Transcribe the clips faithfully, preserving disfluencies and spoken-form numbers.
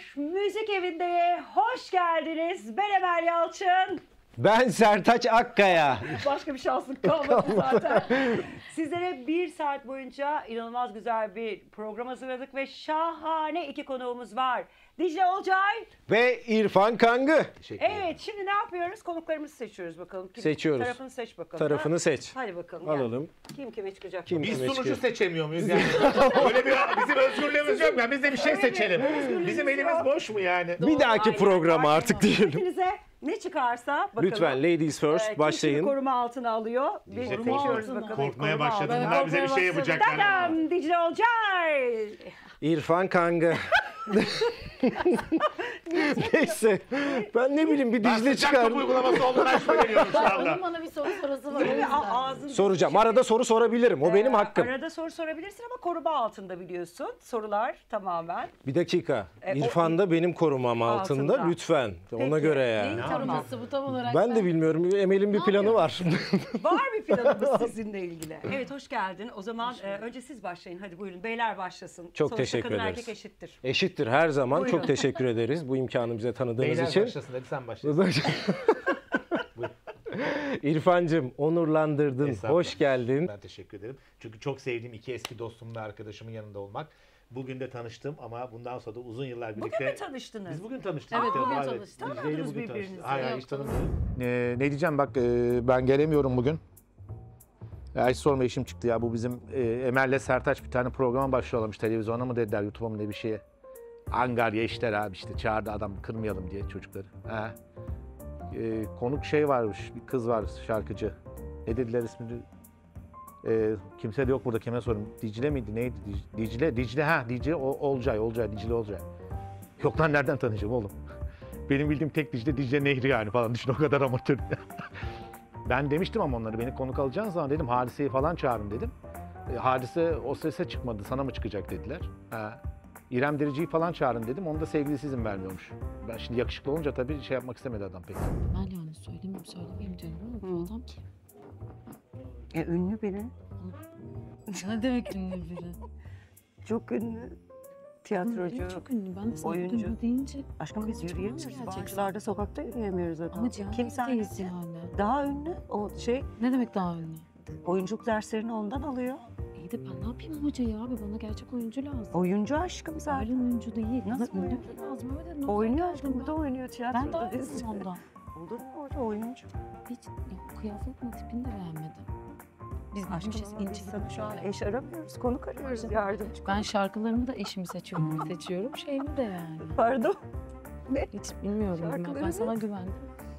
Müzik Evi'nde hoş geldiniz. Ben Emel Yalçın. Ben Sertaç Akkaya. Başka bir şanslık kalmadı zaten. Sizlere bir saat boyunca inanılmaz güzel bir program hazırladık ve şahane iki konuğumuz var. Dicle Olcay Ve İrfan Kangı. Evet, şimdi ne yapıyoruz? Konuklarımızı seçiyoruz bakalım. Kim, Seçiyoruz. Tarafını seç bakalım. Tarafını ha? seç. Hadi bakalım. Alalım. Yani. Kim kime çıkacak? Kim Kim? Biz kime sunucu çıkıyor? seçemiyor muyuz yani? Öyle bir bizim özgürlüğümüz yok mu? Biz de bir şey seçelim. Bizim elimiz boş mu yani? Bir dahaki Aynen, programa aynen. artık diyelim. Hepinize ne çıkarsa bakalım. Lütfen ladies first Ee, başlayın. Kim koruma altına alıyor? Bir Dicle seçiyoruz korkma. bakalım. Korkmaya Koruma başladım. altına. Bunlar bize bir şey yapacaklar. Dadam Dicle Olcay. İrfan Kangı. Neyse. Ben ne bileyim bir Ben Dicle sıcak top çıkar. uygulaması olduğundan şüpheleniyorum şu anda. Onun bana bir soru sorusu var. o Yine yüzden. a- ağzın Soracağım. Arada soru sorabilirim. O benim Ee, hakkım. Arada soru sorabilirsin ama koruma altında biliyorsun. Sorular tamamen. Bir dakika. E, o- İrfan da benim korumam altında. Altında. Lütfen. Ona Peki. göre Neyin yani. Koruması bu tam olarak. Ben de bilmiyorum. Emel'in bir Ne planı var. Var bir planımız sizinle ilgili. Evet, hoş geldin. O zaman e, önce siz başlayın. Hadi buyurun. Beyler başlasın. Çok Sonuçta teşekkür kadın ederiz. erkek eşittir. Eşittir her zaman. Buyurun. Çok teşekkür ederiz bu imkanı bize tanıdığınız Beyler için. başlasın hadi sen başla. İrfancığım onurlandırdın. Estağfurullah. Hoş geldin. Ben teşekkür ederim. Çünkü çok sevdiğim iki eski dostum ve arkadaşımın yanında olmak. Bugün de tanıştım ama bundan sonra da uzun yıllar birlikte... Bugün mü tanıştınız? Biz bugün tanıştık. Evet, ilk defa, bugün evet. tanıştık. Dicle'yle Tanımadınız bugün birbirinizi. tanıştık. Hayır, hayır, Yok, hiç tanımıyorum. Ee, ne diyeceğim bak e, ben gelemiyorum bugün. Ya hiç sorma işim çıktı ya. Bu bizim e, Emel'le Sertaç bir tane programa başlıyorlarmış. Televizyona mı dediler, YouTube'a mı ne bir şeye. Angarya işler abi işte. Çağırdı adam kırmayalım diye çocukları. Ha. E, konuk şey varmış, bir kız var şarkıcı. Ne dediler ismini? E, kimse de yok burada, kime sorayım. Dicle miydi neydi? Dic- Dicle, Dicle ha Dicle O- Olcay, Olcay, Dicle Olcay. Yok lan nereden tanıyacağım oğlum? Benim bildiğim tek Dicle, Dicle Nehri yani falan. Düşün o kadar amatör. Ben demiştim ama onları beni konuk alacağınız zaman dedim Hadise'yi falan çağırın dedim. E, Hadise o sese çıkmadı, sana mı çıkacak dediler. Ha. İrem Derici'yi falan çağırın dedim, onu da sevgilisi izin vermiyormuş. Ben şimdi yakışıklı olunca tabii şey yapmak istemedi adam pek. Ben yani söylemeyeyim söylemeyeyim diyorum ama bu adam kim? E, ünlü biri. Ne demek ünlü biri? Çok ünlü. Tiyatrocu. Çok ünlü. Ben de sana oyuncu. ünlü deyince. Aşkım biz Çok yürüyemiyoruz. gerçekten. Bağcılarda sokakta yürüyemiyoruz zaten. Ama Cihan Kim sen? değiliz yani. Daha ünlü. O şey Ne demek daha ünlü? oyunculuk derslerini ondan alıyor. İyi de ben ne yapayım hocayı abi? Bana gerçek oyuncu lazım. Oyuncu aşkım zaten. Öyle oyuncu değil. Nasıl Bana ünlü oyuncu? biri lazım. Evet, ne Oynuyor olacak aşkım. Burada ben? oynuyor tiyatroda. Ben daha dizide. iyiyim ondan. Olur mu orada oyuncu? Hiç ya, kıyafetin tipini de beğenmedim. Biz Aşkım gitmişiz ama biz ince sana şu an böyle. eş aramıyoruz. Konuk arıyoruz. Aynen. Yardımcı. Ben şarkılarımı da eşimi seçiyorum, seçiyorum. Şeyimi de yani. Pardon. Hiç bilmiyorum. Ben, ben Şarkılarını- sana güvendim.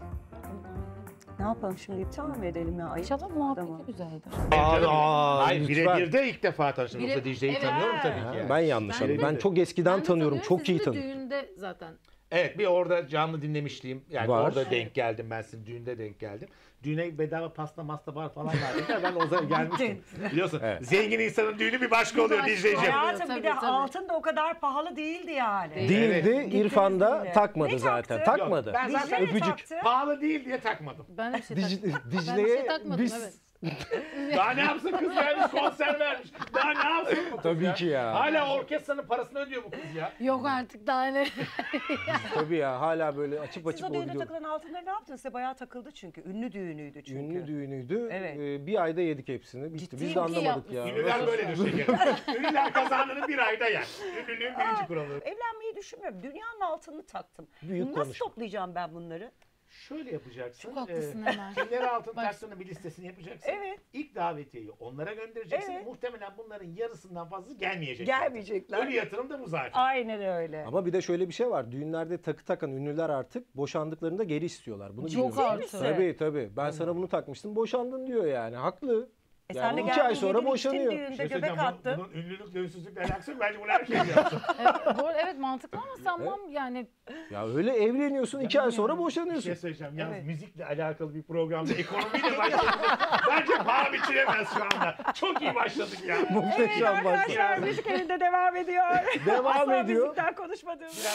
Ne yapalım şimdi iptal mi edelim ya? Ayıp. İnşallah muhabbeti Tamam. güzeldir. Aa, aa, Hayır, lütfen. birebir de ilk defa tanıştım. Bire- Yoksa Dicle'yi Evet. tanıyorum tabii Ha, ki. yani. ben yanlış Ben anladım. de- Ben çok eskiden tanıyorum. Çok iyi tanıyorum. Düğünde zaten. Evet, bir orada canlı dinlemişliğim. Yani Var. orada denk geldim ben, sizin düğünde denk geldim. Düğüne bedava pasta masta var falan verdiler. Ben o zaman gelmiştim. Biliyorsun Evet. zengin insanın düğünü bir başka oluyor başka Dicle'ciğim. oluyor. Hayatım bir Tabii, de tabii. altın da o kadar pahalı değildi yani. Değil. Değildi. Evet. İrfan da Gittiniz takmadı yine. Ne zaten. taktı? Takmadı. Yok, ben Dicle zaten ne öpücük. taktı? Pahalı değil diye takmadım. Ben de bir şey Dic- takmadım. Ben bir Dicle'ye şey takmadım biz evet. Daha ne yapsın, kız vermiş, konser vermiş. Daha ne yapsın bu kız Tabii ya? ki ya. Hala orkestranın parasını ödüyor bu kız ya. Yok artık daha ne? tabii ya hala böyle açıp Siz açıp o düğüne oynuyor. takılan altınları ne yaptınız? Size bayağı takıldı çünkü. Ünlü düğünüydü çünkü. Ünlü düğünüydü. Evet. Ee, bir ayda yedik hepsini. Bitti. Ciddi Biz mi? de anlamadık yapmışsın. ya. Ünlüler böyledir şekerim. Ünlüler kazandığını bir ayda yer. Ünlülüğün birinci kuralı. Evlenmeyi düşünmüyorum. Dünyanın altınını taktım. Büyük Nasıl konuşma. toplayacağım ben bunları? Şöyle yapacaksın. Çok haklısın e, Emel. Kimlere altın Bak- taktığını bir listesini yapacaksın. Evet. İlk davetiyeyi onlara göndereceksin. Evet. Muhtemelen bunların yarısından fazla gelmeyecek. Gelmeyecekler. Ölü yatırım da bu zaten. Aynen öyle. Ama bir de şöyle bir şey var. Düğünlerde takı takan ünlüler artık boşandıklarında geri istiyorlar. Bunu Çok biliyorum. artık. Tabii tabii. Ben sana bunu takmıştım. Boşandın diyor yani. Haklı. E Yani sen de iki geldin, ay sonra yedin, boşanıyor. içtin düğünde, Bir şey göbek söyleyeceğim, attın. Bunun ünlülük, dönsüzlükle alakası yok. Bence bunu herkes yapsın. Evet, bu arada evet mantıklı ama sanmam yani. Ya öyle evleniyorsun. iki ay sonra Bir şey boşanıyorsun. söyleyeceğim. Yalnız Evet. müzikle alakalı bir programda ekonomiyle başladığımız bence paha biçilemez şu anda. Çok iyi başladık ya. Evet Muhteşem arkadaşlar başladı. müzik evinde devam ediyor. Devam Asla ediyor. müzikten konuşmadığımız.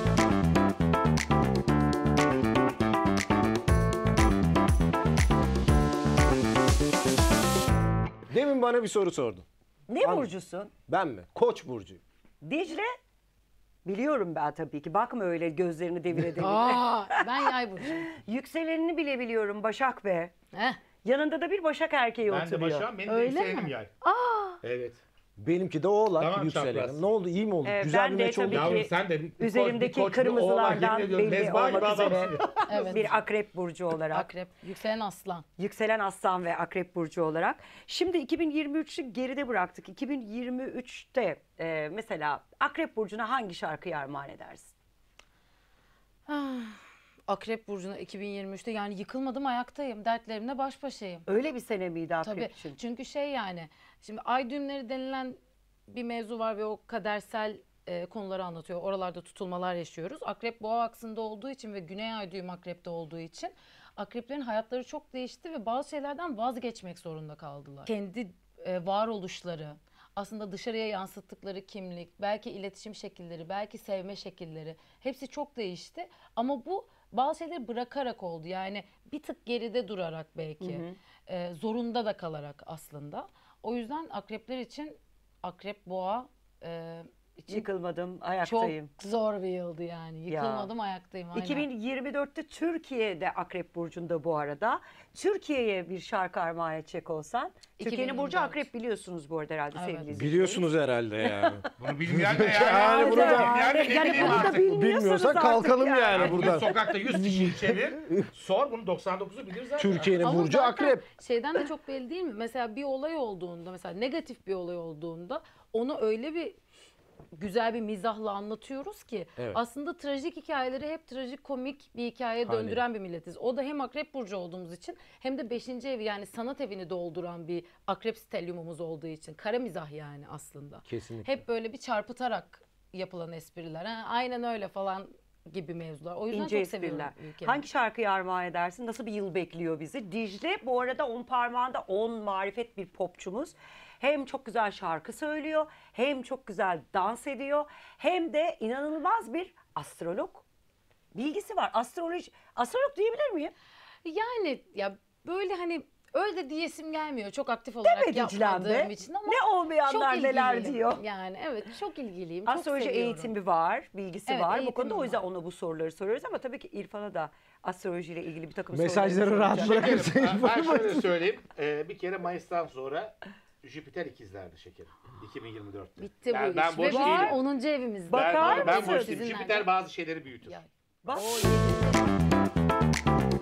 Demin bana bir soru sordun. Ne An- burcusun? Ben mi? Koç burcuyum. Dicle? Biliyorum ben tabii ki. Bakma öyle gözlerini devire devire. Aa, ben yay burcuyum. Yükselenini bile biliyorum Başak Bey. Heh. Yanında da bir Başak erkeği Ben de oturuyor. Başak'ım. Benim de Öyle yükselenim mi? yay. Evet. Benimki de oğlak Tamam, yükselenim. çapraz. Ne oldu? İyi mi oldu? Ee, Güzel ben bir de meç oldu. tabii Yavrum ki sen de bir, bir üzerimdeki koç, bir koç, bir kırmızılardan oğlak, yemin ediyorum, belli mezba gibi olmak üzere. adamsın. Evet. Bir akrep burcu olarak. Akrep. Yükselen aslan. Yükselen Aslan ve Akrep burcu olarak. Şimdi iki bin yirmi üçü geride bıraktık. iki bin yirmi üçte e, mesela Akrep burcuna hangi şarkıyı armağan edersin? Ah, Akrep burcuna iki bin yirmi üçte yani yıkılmadım ayaktayım. Dertlerimle baş başayım. Öyle bir sene miydi Akrep Tabii. için? Çünkü şey yani şimdi ay düğümleri denilen bir mevzu var ve o kadersel e, konuları anlatıyor. Oralarda tutulmalar yaşıyoruz. Akrep boğa aksında olduğu için ve güney ay düğüm akrepte olduğu için akreplerin hayatları çok değişti ve bazı şeylerden vazgeçmek zorunda kaldılar. Kendi e, varoluşları, aslında dışarıya yansıttıkları kimlik, belki iletişim şekilleri, belki sevme şekilleri hepsi çok değişti. Ama bu bazı şeyleri bırakarak oldu. Yani bir tık geride durarak belki, e, zorunda da kalarak aslında. O yüzden akrepler için akrep boğa e, için Yıkılmadım, çok ayaktayım. zor bir yıldı yani. Yıkılmadım ayaktayım. Aynen. iki bin yirmi dörtte Türkiye'de Akrep burcunda bu arada. Türkiye'ye bir şarkı armağan edecek olsan. Türkiye'nin burcu iki bin yirmi dört. Akrep biliyorsunuz bu arada herhalde Evet. sevgili izleyiciler. Biliyorsunuz herhalde yani. Bunu bilmeyen de yani. Yani bunu da- Yani, ne Yani bileyim bunu da artık. bilmiyorsunuz Bilmiyorsan artık kalkalım yani, yani. burada. Sokakta yüz kişiyi çevir. Sor bunu doksan dokuzu bilir zaten. Türkiye'nin Ama burcu zaten akrep. Şeyden de çok belli değil mi? Mesela bir olay olduğunda, mesela negatif bir olay olduğunda onu öyle bir güzel bir mizahla anlatıyoruz ki Evet. aslında trajik hikayeleri hep trajik komik bir hikayeye Aynen. döndüren bir milletiz. O da hem akrep burcu olduğumuz için hem de beşinci evi yani sanat evini dolduran bir akrep stelyumumuz olduğu için. Kara mizah yani aslında. Kesinlikle. Hep böyle bir çarpıtarak yapılan espriler. Ha, aynen öyle falan gibi mevzular. O yüzden İnce çok seviyorum espriler. ülkemi. Hangi şarkıyı armağan edersin? Nasıl bir yıl bekliyor bizi? Dicle bu arada on parmağında on marifet bir popçumuz. Hem çok güzel şarkı söylüyor, hem çok güzel dans ediyor, hem de inanılmaz bir astrolog bilgisi var. Astroloji, astrolog diyebilir miyim? Yani ya böyle hani öyle de diyesim gelmiyor çok aktif olarak Deme Dicle'm yapmadığım be. için ama Ne olmayanlar çok neler ilgiliyim. diyor. Yani evet çok ilgiliyim. Çok Astroloji seviyorum. eğitimi var, bilgisi Evet, var. Bu eğitimim konuda o yüzden var. ona bu soruları soruyoruz ama tabii ki İrfan'a da astrolojiyle ilgili bir takım Mesajları soruları rahat soracağız. bırakın. Şekerim, ben şöyle söyleyeyim. Ee, bir kere Mayıs'tan sonra Jüpiter ikizlerdi şekerim. iki bin yirmi dörtte. Bitti Yani bu ben iş. boş Ve var değilim. onuncu evimizde. Bakar ben, ben mısın? boş değilim. Sizin Jüpiter nerede? bazı şeyleri büyütür. Ya, Bak, o yedi.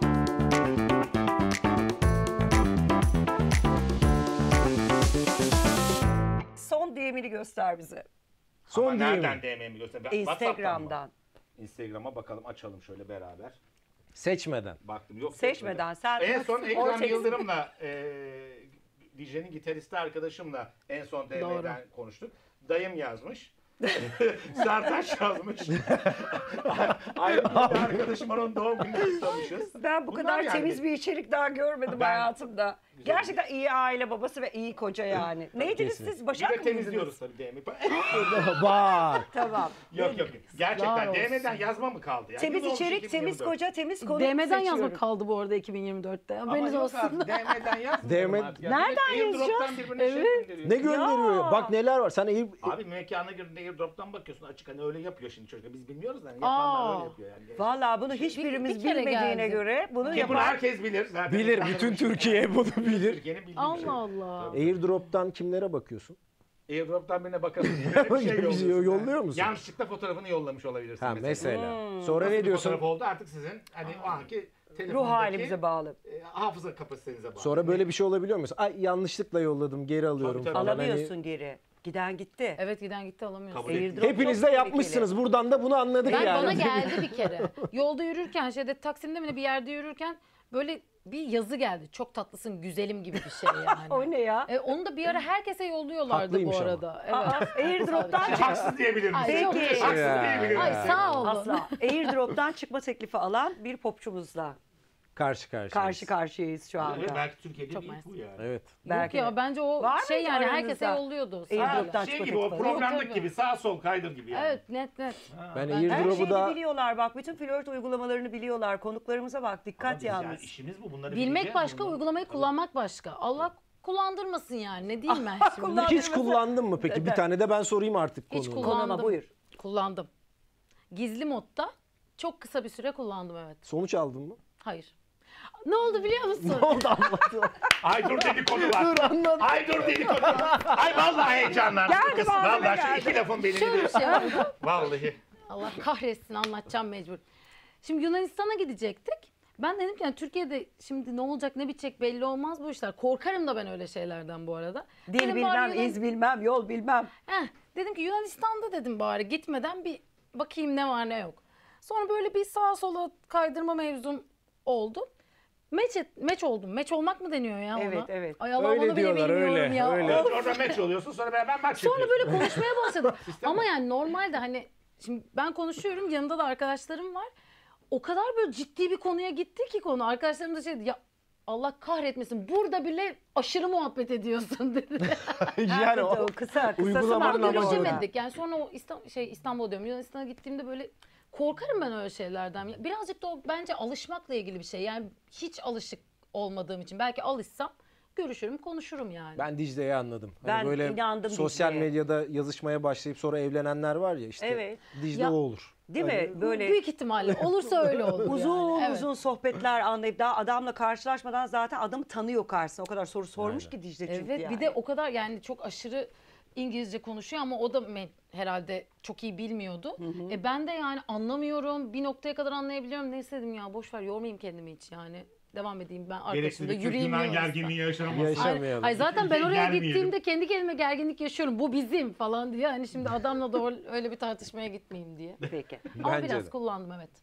son D M'ini göster bize. Son Ama değil nereden mi? D M'mi göster? Ben- WhatsApp'tan mı? Instagram'dan. Instagram'a bakalım açalım şöyle beraber. Seçmeden. Baktım yok. Seçmeden. Sen En son Ekrem ortaya- Yıldırım'la e, D J'nin gitaristi arkadaşımla en son D M'den konuştuk. Dayım yazmış. Sertaç yazmış. Ayrıca bir arkadaşım var, onun doğum gününü kutlamışız. Ben bu Bunlar kadar yani- temiz bir içerik daha görmedim Ben- hayatımda. Güzel. Gerçekten iyi aile babası ve iyi koca yani. Neydiniz Kesin. siz? Bir Başak de mıydınız? temizliyoruz tabii D M'yi. Bak. Tamam. Yok yok. Var Gerçekten olsun. D M'den yazma mı kaldı? Yani Temiz yıl olmuş içerik, iki bin temiz yirmi dört. koca, temiz konu D M'den seçiyorum. yazmak kaldı bu arada iki bin yirmi dörtte. Ama Haberiniz yok olsun. artık D M'den yazmıyorum D M artık. Ya. Nereden Millet yazacağız? Airdrop'tan birbirine şey Evet. gönderiyor. Ne gönderiyor? Ya. Bak neler var. Sen iyi... Abi mekana girdiğinde Airdrop'tan bakıyorsun açık, hani öyle yapıyor şimdi çocuklar. Biz bilmiyoruz da hani yapanlar Aa. öyle yapıyor yani. Vallahi bunu hiçbirimiz bir kere bilmediğine geldi. göre bunu Ki bunu yapan... herkes bilir zaten. Bilir. İnsanlar Bütün bu işi- Türkiye bunu bilir. Türkiye'nin bildiği bir şey. Allah Allah. Airdrop'tan kimlere bakıyorsun? Airdrop'tan birine bakarız. Böyle bir şey Bir şey yolluyorsun. yolluyor musun? Yanlışlıkla fotoğrafını yollamış olabilirsin Ha mesela. mesela. Sonra Nasıl ne bir diyorsun? fotoğraf oldu artık sizin hani o anki Ruh telefondaki halimize bağlı. e, hafıza kapasitenize bağlı. Sonra böyle bir şey olabiliyor mu? Ay yanlışlıkla yolladım, geri alıyorum tabii. falan. Alamıyorsun Hani geri. Giden gitti. Evet giden gitti alamıyorsun. Kabul ettim. Airdrop hepiniz çok de tehlikeli. yapmışsınız. Buradan da bunu anladık Ben yani. bana geldi bir kere. Yolda yürürken şeyde Taksim'de mi ne bir yerde yürürken böyle bir yazı geldi. Çok tatlısın güzelim gibi bir şey yani. O ne ya? E, onu da bir ara herkese yolluyorlardı Haklıymış bu ama. arada. Aa, Evet. Airdrop'tan çık. Haksız diyebilir misin? Ay, çok Peki. teşekkür Haksız Ya. diyebilir Ay misin? sağ olun. Asla. Airdrop'tan çıkma teklifi alan bir popçumuzla Karşı karşıya. karşı karşıyayız şu anda. Evet, belki Türkiye'de Çok bir ilk mersi. bu yani. Evet. Belki Yok de. ya bence o Var şey mıydı yani aranızda? herkese yolluyordu. Sağ Airdrop'tan olun. çıkma Şey gibi o teklifi. programlık Tabii. gibi sağ sol kaydır gibi yani. Evet net net. Ben Ben- Her airdrop'u şeyi da biliyorlar bak. Bütün flört uygulamalarını biliyorlar. Konuklarımıza bak. Ama Dikkat biz yani yalnız. işimiz bu. Bunları Bilmek bileceğiz, başka, bunları- uygulamayı Tabii. kullanmak başka. Allah kullandırmasın yani. Ne diyeyim ben şimdi? Kullan- hiç kullandın mı peki? Bir tane de ben sorayım artık Hiç konuyu. kullan- Konuma Kullandım. buyur. Kullandım. gizli modda çok kısa bir süre kullandım, evet. Sonuç aldın mı? Hayır. Ne oldu biliyor musun? Ne oldu anlatın. Ay dur dedikodu var. Dur anlat. Ay dur dedikodu var. Ay vallahi heyecanlandım. Geldi, malzeme Vallahi şu geldi. iki lafın beni Şöyle bir şey oldu. Vallahi. Allah kahretsin, anlatacağım mecbur. Şimdi Yunanistan'a gidecektik. Ben dedim ki yani Türkiye'de şimdi ne olacak ne bitecek belli olmaz bu işler. Korkarım da ben öyle şeylerden bu arada. Dil Dedim bari bilmem, Yunan- iz bilmem, yol bilmem. Heh, dedim ki Yunanistan'da dedim bari gitmeden bir bakayım ne var ne yok. Sonra böyle bir sağa sola kaydırma mevzum oldu. Meç, et, meç oldum. Meç olmak mı deniyor ya ona? Evet, evet. Ay Allah, Öyle onu bile diyorlar, bilmiyorum öyle, ya. öyle. Of. Orada meç oluyorsun sonra beraber maç Sonra yapıyorsun. böyle konuşmaya başladım. Ama yani normalde hani şimdi ben konuşuyorum, yanımda da arkadaşlarım var. O kadar böyle ciddi bir konuya gitti ki konu. Arkadaşlarım da şey dedi, ya Allah kahretmesin burada bile aşırı muhabbet ediyorsun dedi. Yani o o kısa, kısa uygulamanın zamanlı amacı oldu. o. Görüşemedik. Yani sonra o İstanbul, şey İstanbul'a diyorum. Yunanistan'a gittiğimde böyle korkarım ben öyle şeylerden. Birazcık da o bence alışmakla ilgili bir şey. Yani hiç alışık olmadığım için belki alışsam görüşürüm, konuşurum yani. Ben Dicle'yi anladım. Hani Ben böyle inandım sosyal Dicle'ye. medyada yazışmaya başlayıp sonra evlenenler var ya işte. Evet. Dicle Ya- o olur. Değil mi? Hani- Böyle Büyük ihtimalle olursa öyle olur. uzun yani. Evet. uzun sohbetler anlayıp daha adamla karşılaşmadan zaten adamı tanıyor karşısına. O kadar soru sormuş Aynen. ki Dicle çünkü Evet, yani. bir de o kadar yani çok aşırı İngilizce konuşuyor ama o da me- herhalde çok iyi bilmiyordu. E ben de yani anlamıyorum, bir noktaya kadar anlayabiliyorum. Neyse dedim ya boş ver, yormayayım kendimi hiç yani. Devam edeyim ben arkasında Gereksiz bir yürüyeyim. Türk-Yunan Yunanistan'a. gerginliği yaşanamaz. Yaşa- Ay, Yaşamayalım. ay zaten ben oraya Gelmeyelim. gittiğimde kendi kendime gerginlik yaşıyorum. Bu bizim falan diye. Hani şimdi adamla da or- öyle bir tartışmaya gitmeyeyim diye. Peki. Ama Bence biraz de. kullandım, evet.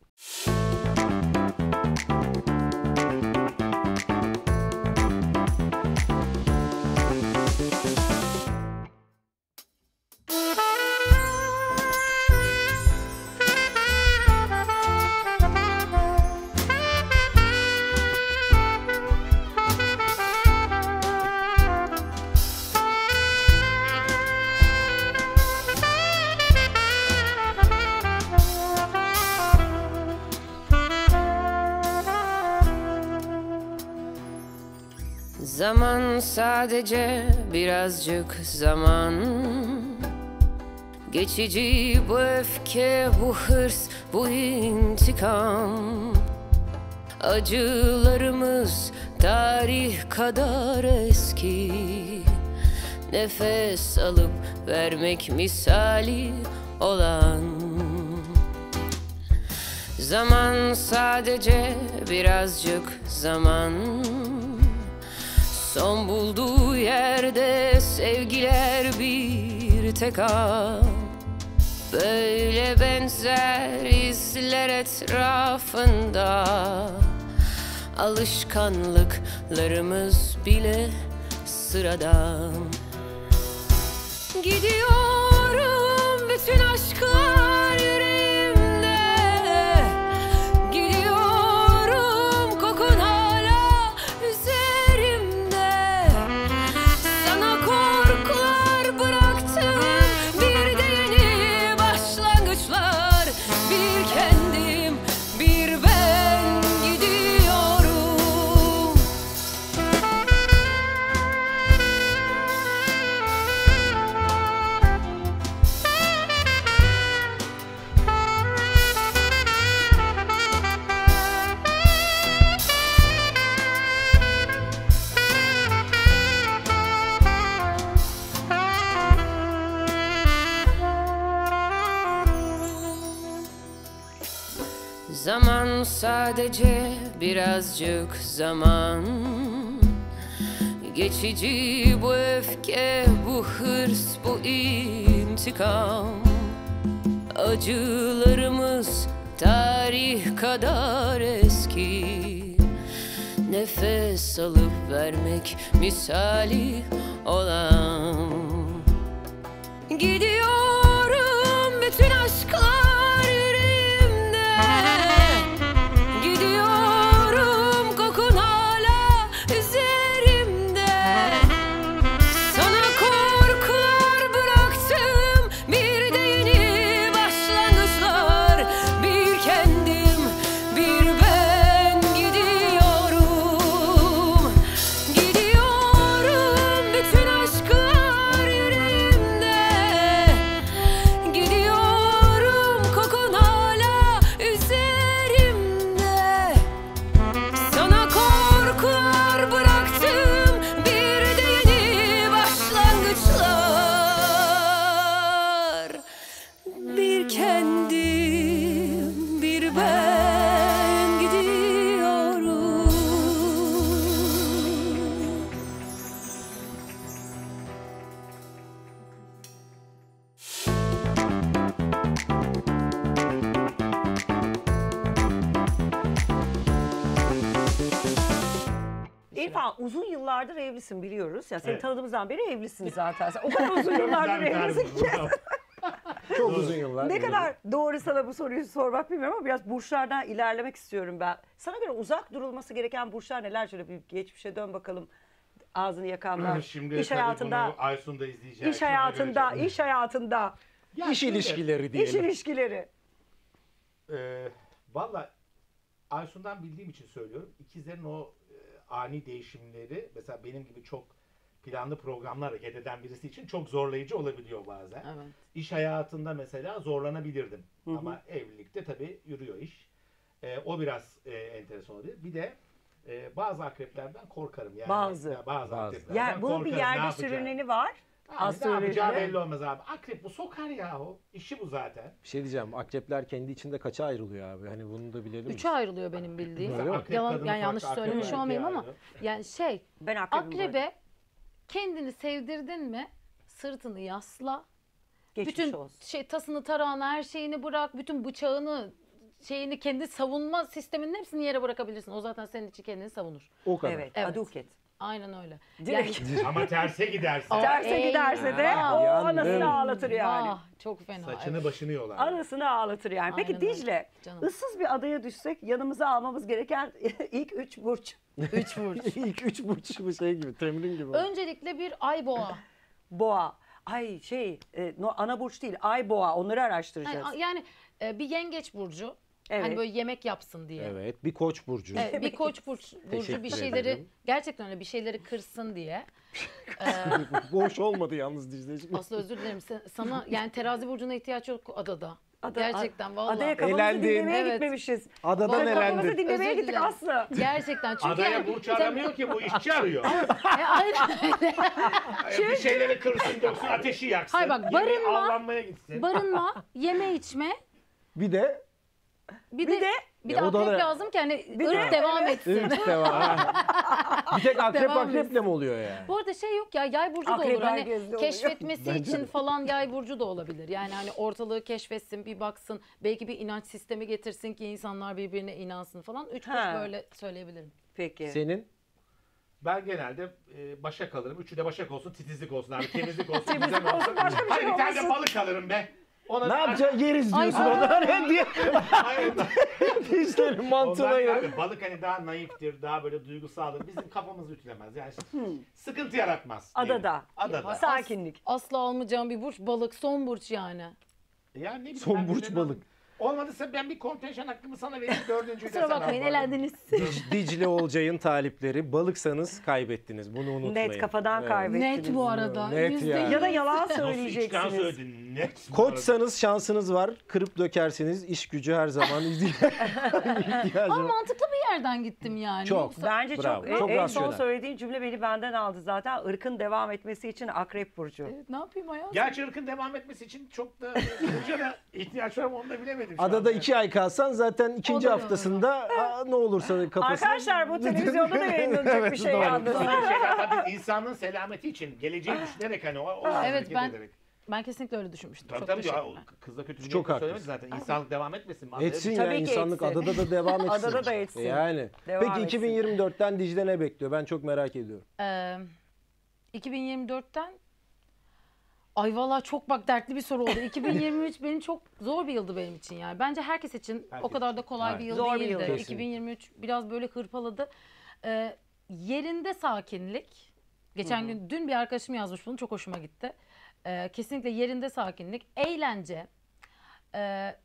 Zaman sadece birazcık zaman. Geçici bu öfke, bu hırs, bu intikam. Acılarımız tarih kadar eski. Nefes alıp vermek misali olan. Zaman sadece birazcık zaman. Son bulduğu yerde sevgiler bir tek an. Böyle benzer izler etrafında. Alışkanlıklarımız bile sıradan. Gidiyorum bütün aşklar yüreğimde. Gidiyorum kokun hala üzerimde. Sana korkular bıraktım, bir de yeni başlangıçlar. Bir kendim, bir ben gidiyorum. Zaman sadece birazcık zaman. Geçici bu öfke, bu hırs, bu intikam. Acılarımız tarih kadar eski. Nefes alıp vermek misali olan. Gidiyorum bütün aşklar yüreğimde. Gidiyorum kokun hala üzerimde. Sana korkular bıraktım, bir de yeni başlangıçlar. Bir kendim, bir ben gidiyorum. Gidiyorum bütün aşklar yüreğimde. Gidiyorum süre. İrfan uzun yıllardır evlisin biliyoruz. Ya seni Evet. tanıdığımızdan beri evlisin zaten. Sen o kadar uzun yıllardır evlisin ki. Çok uzun yıllar. Ne böyle. kadar doğru sana bu soruyu sormak bilmiyorum ama biraz burçlardan ilerlemek istiyorum ben. Sana göre uzak durulması gereken burçlar neler? Şöyle bir geçmişe dön bakalım. Ağzını yakanlar. Şimdi iş tabii hayatında, bunu Aysun'da izleyeceğiz. iş hayatında, iş hayatında, İş ilişkileri diyelim. iş ilişkileri. Ee, Valla Aysun'dan bildiğim için söylüyorum. İkizlerin o e, ani değişimleri mesela benim gibi çok planlı programlar hareket eden birisi için çok zorlayıcı olabiliyor bazen. Evet. İş hayatında mesela zorlanabilirdim. Ama evlilikte tabii yürüyor iş. Ee, o biraz e, enteresan olabilir. Bir de e, bazı akreplerden korkarım. Yani, Bazı. Ya bazı, Bazı. akreplerden Yani bunun bir korkarım. Ne yerde yapacağı? sürüneni var. Abi, ne yapacağı Astrolojide. belli olmaz abi. Akrep bu sokar ya o. İşi bu zaten. Bir şey diyeceğim. Akrepler kendi içinde kaça ayrılıyor abi? Hani bunu da bilelim. Üçe ayrılıyor benim bildiğim. Öyle mi? Akrep Yalan, kadını yani yanlış farklı, söylemiş akrep olmayayım erkeği ama ayrı. yani şey Ben akrebim bu arada. akrebe kendini sevdirdin mi sırtını yasla. Geçmiş bütün olsun. şey tasını tarağını her şeyini bırak. Bütün bıçağını şeyini kendi savunma sisteminin hepsini yere bırakabilirsin. O zaten senin için kendini savunur. O kadar. Evet, Evet. aduket. Aynen öyle. Direkt. Ama terse giderse Terse Ey, giderse de vah. o Yandım. anasını ağlatır yani. Vah, çok fena. saçını evet. başını yolar. Anasını ağlatır yani. Peki Aynen öyle. Dicle, Canım. ıssız bir adaya düşsek yanımıza almamız gereken ilk üç burç. Üç burç. İlk üç burç bu şey gibi. Temrin gibi. Öncelikle bir ay boğa. Boğa. Ay şey, e, no, ana burç değil, ay boğa. Onları araştıracağız. Yani, yani e, bir yengeç burcu. Evet. Hani böyle yemek yapsın diye. Evet. Bir koç burcu. Evet, bir koç burç, burcu Teşekkür bir şeyleri ederim. gerçekten öyle bir şeyleri kırsın diye. Boş olmadı yalnız Dicle'cim. Aslı özür dilerim. Sa- Sana yani terazi burcuna ihtiyaç yok adada. Ada- Gerçekten vallahi. Adaya kafamızı Eğlendin. dinlemeye Evet. gitmemişiz. Adadan Vallahi Kafamızı elendi. dinlemeye Özür gittik dilerim. Aslı. Gerçekten çünkü Adaya yani- burç aramıyor ki bu işçi arıyor. E, aynen öyle. bir şeyleri kırsın döksün ateşi yaksın. Hayır bak, yemeği barınma- avlanmaya gitsin. Barınma, yeme içme, Bir de bir, Bir de, de- bir Ya de o da akrep da- lazım ki hani Bir de- ırk devam etsin. ırk devam. Bir tek akrep Devam akreple etsin. mi oluyor yani? Bu arada şey yok ya, yay burcu da Akrep olur. Hani herkeste oluyor. keşfetmesi Bence için de. falan yay burcu da olabilir. Yani hani ortalığı keşfetsin, bir baksın. Belki bir inanç sistemi getirsin ki insanlar birbirine inansın falan. Üç burç Ha. böyle söyleyebilirim. Peki. Senin? Ben genelde e, başak alırım. Üçü de başak olsun, titizlik olsun abi. Temizlik olsun, Temizlik düzen olsun, başka bir Hayır, şey bir tane de olmasın. balık alırım be. Ona Ne da- yapacaksın? Yeriz Ay, diyorsun ay. ona. Ne diye? Hayır, Dişlerin mantığına ondan göre. yani balık hani daha naiftir, daha böyle duygusaldır. Bizim kafamızı ütülemez. Yani sıkıntı yaratmaz. diyelim. Adada. Adada. Sakinlik. Asla almayacağım bir burç balık, son burç yani. Yani ne bileyim, Son ben burç birinden- balık. Olmadıysa ben bir kontenjan hakkımı sana vereyim. Dördüncüyü de Kusura sen al bakmayın bari. elendiniz. Dic- Dicle Olcay'ın talipleri. Balıksanız kaybettiniz. Bunu unutmayın. Net kafadan Evet. kaybettiniz. Net bu arada. Net Yüzde yani. yüz. Ya da yalan Nasıl içten söyleyeceksiniz. söyledin? Net. bu arada. Koçsanız şansınız var. Kırıp dökersiniz. İş gücü her zaman ihtiyacı Ama var. mantıklı bir yerden gittim yani. Çok. Yoksa- Bence Bravo. çok, Çok en son rasyonel. söylediğin cümle beni benden aldı zaten. Irkın devam etmesi için akrep burcu. Evet, ne yapayım hayatım? Gerçi ırkın devam etmesi için çok da burca da ihtiyaç var mı onu da bilemedim. şu Adada an. iki ay kalsan zaten ikinci O da haftasında aa, ne olursa kafasına... Arkadaşlar bu televizyonda da yayınlanacak Evet, bir şey doğru. yalnız. Böyle bir şey ama biz insanlığın selameti için geleceği düşünerek hani o, o Evet, hareket ben ederek. Ben kesinlikle öyle düşünmüştüm. Tabii Çok tabii ya, teşekkürler. o kızla kötü bir Çok niyet söylemedi haklısın. zaten. İnsanlık devam etmesin mi? Etsin Tabii ya ki insanlık etsin. adada da devam etsin. Adada da etsin. Yani. Devam Peki etsin. iki bin yirmi dörtten Dicle ne bekliyor? Ben çok merak ediyorum. Ee, iki bin yirmi dörtten ay vallahi çok bak dertli bir soru oldu. iki bin yirmi üç benim çok zor bir yıldı benim için yani. Bence herkes için Herkes o kadar da kolay Evet. bir yıl Zor bir değildi. yıl. Kesinlikle. iki bin yirmi üç biraz böyle hırpaladı. Ee, yerinde sakinlik. Geçen gün dün bir arkadaşım yazmış bunu, çok hoşuma gitti. Ee, kesinlikle yerinde sakinlik, eğlence. Ee,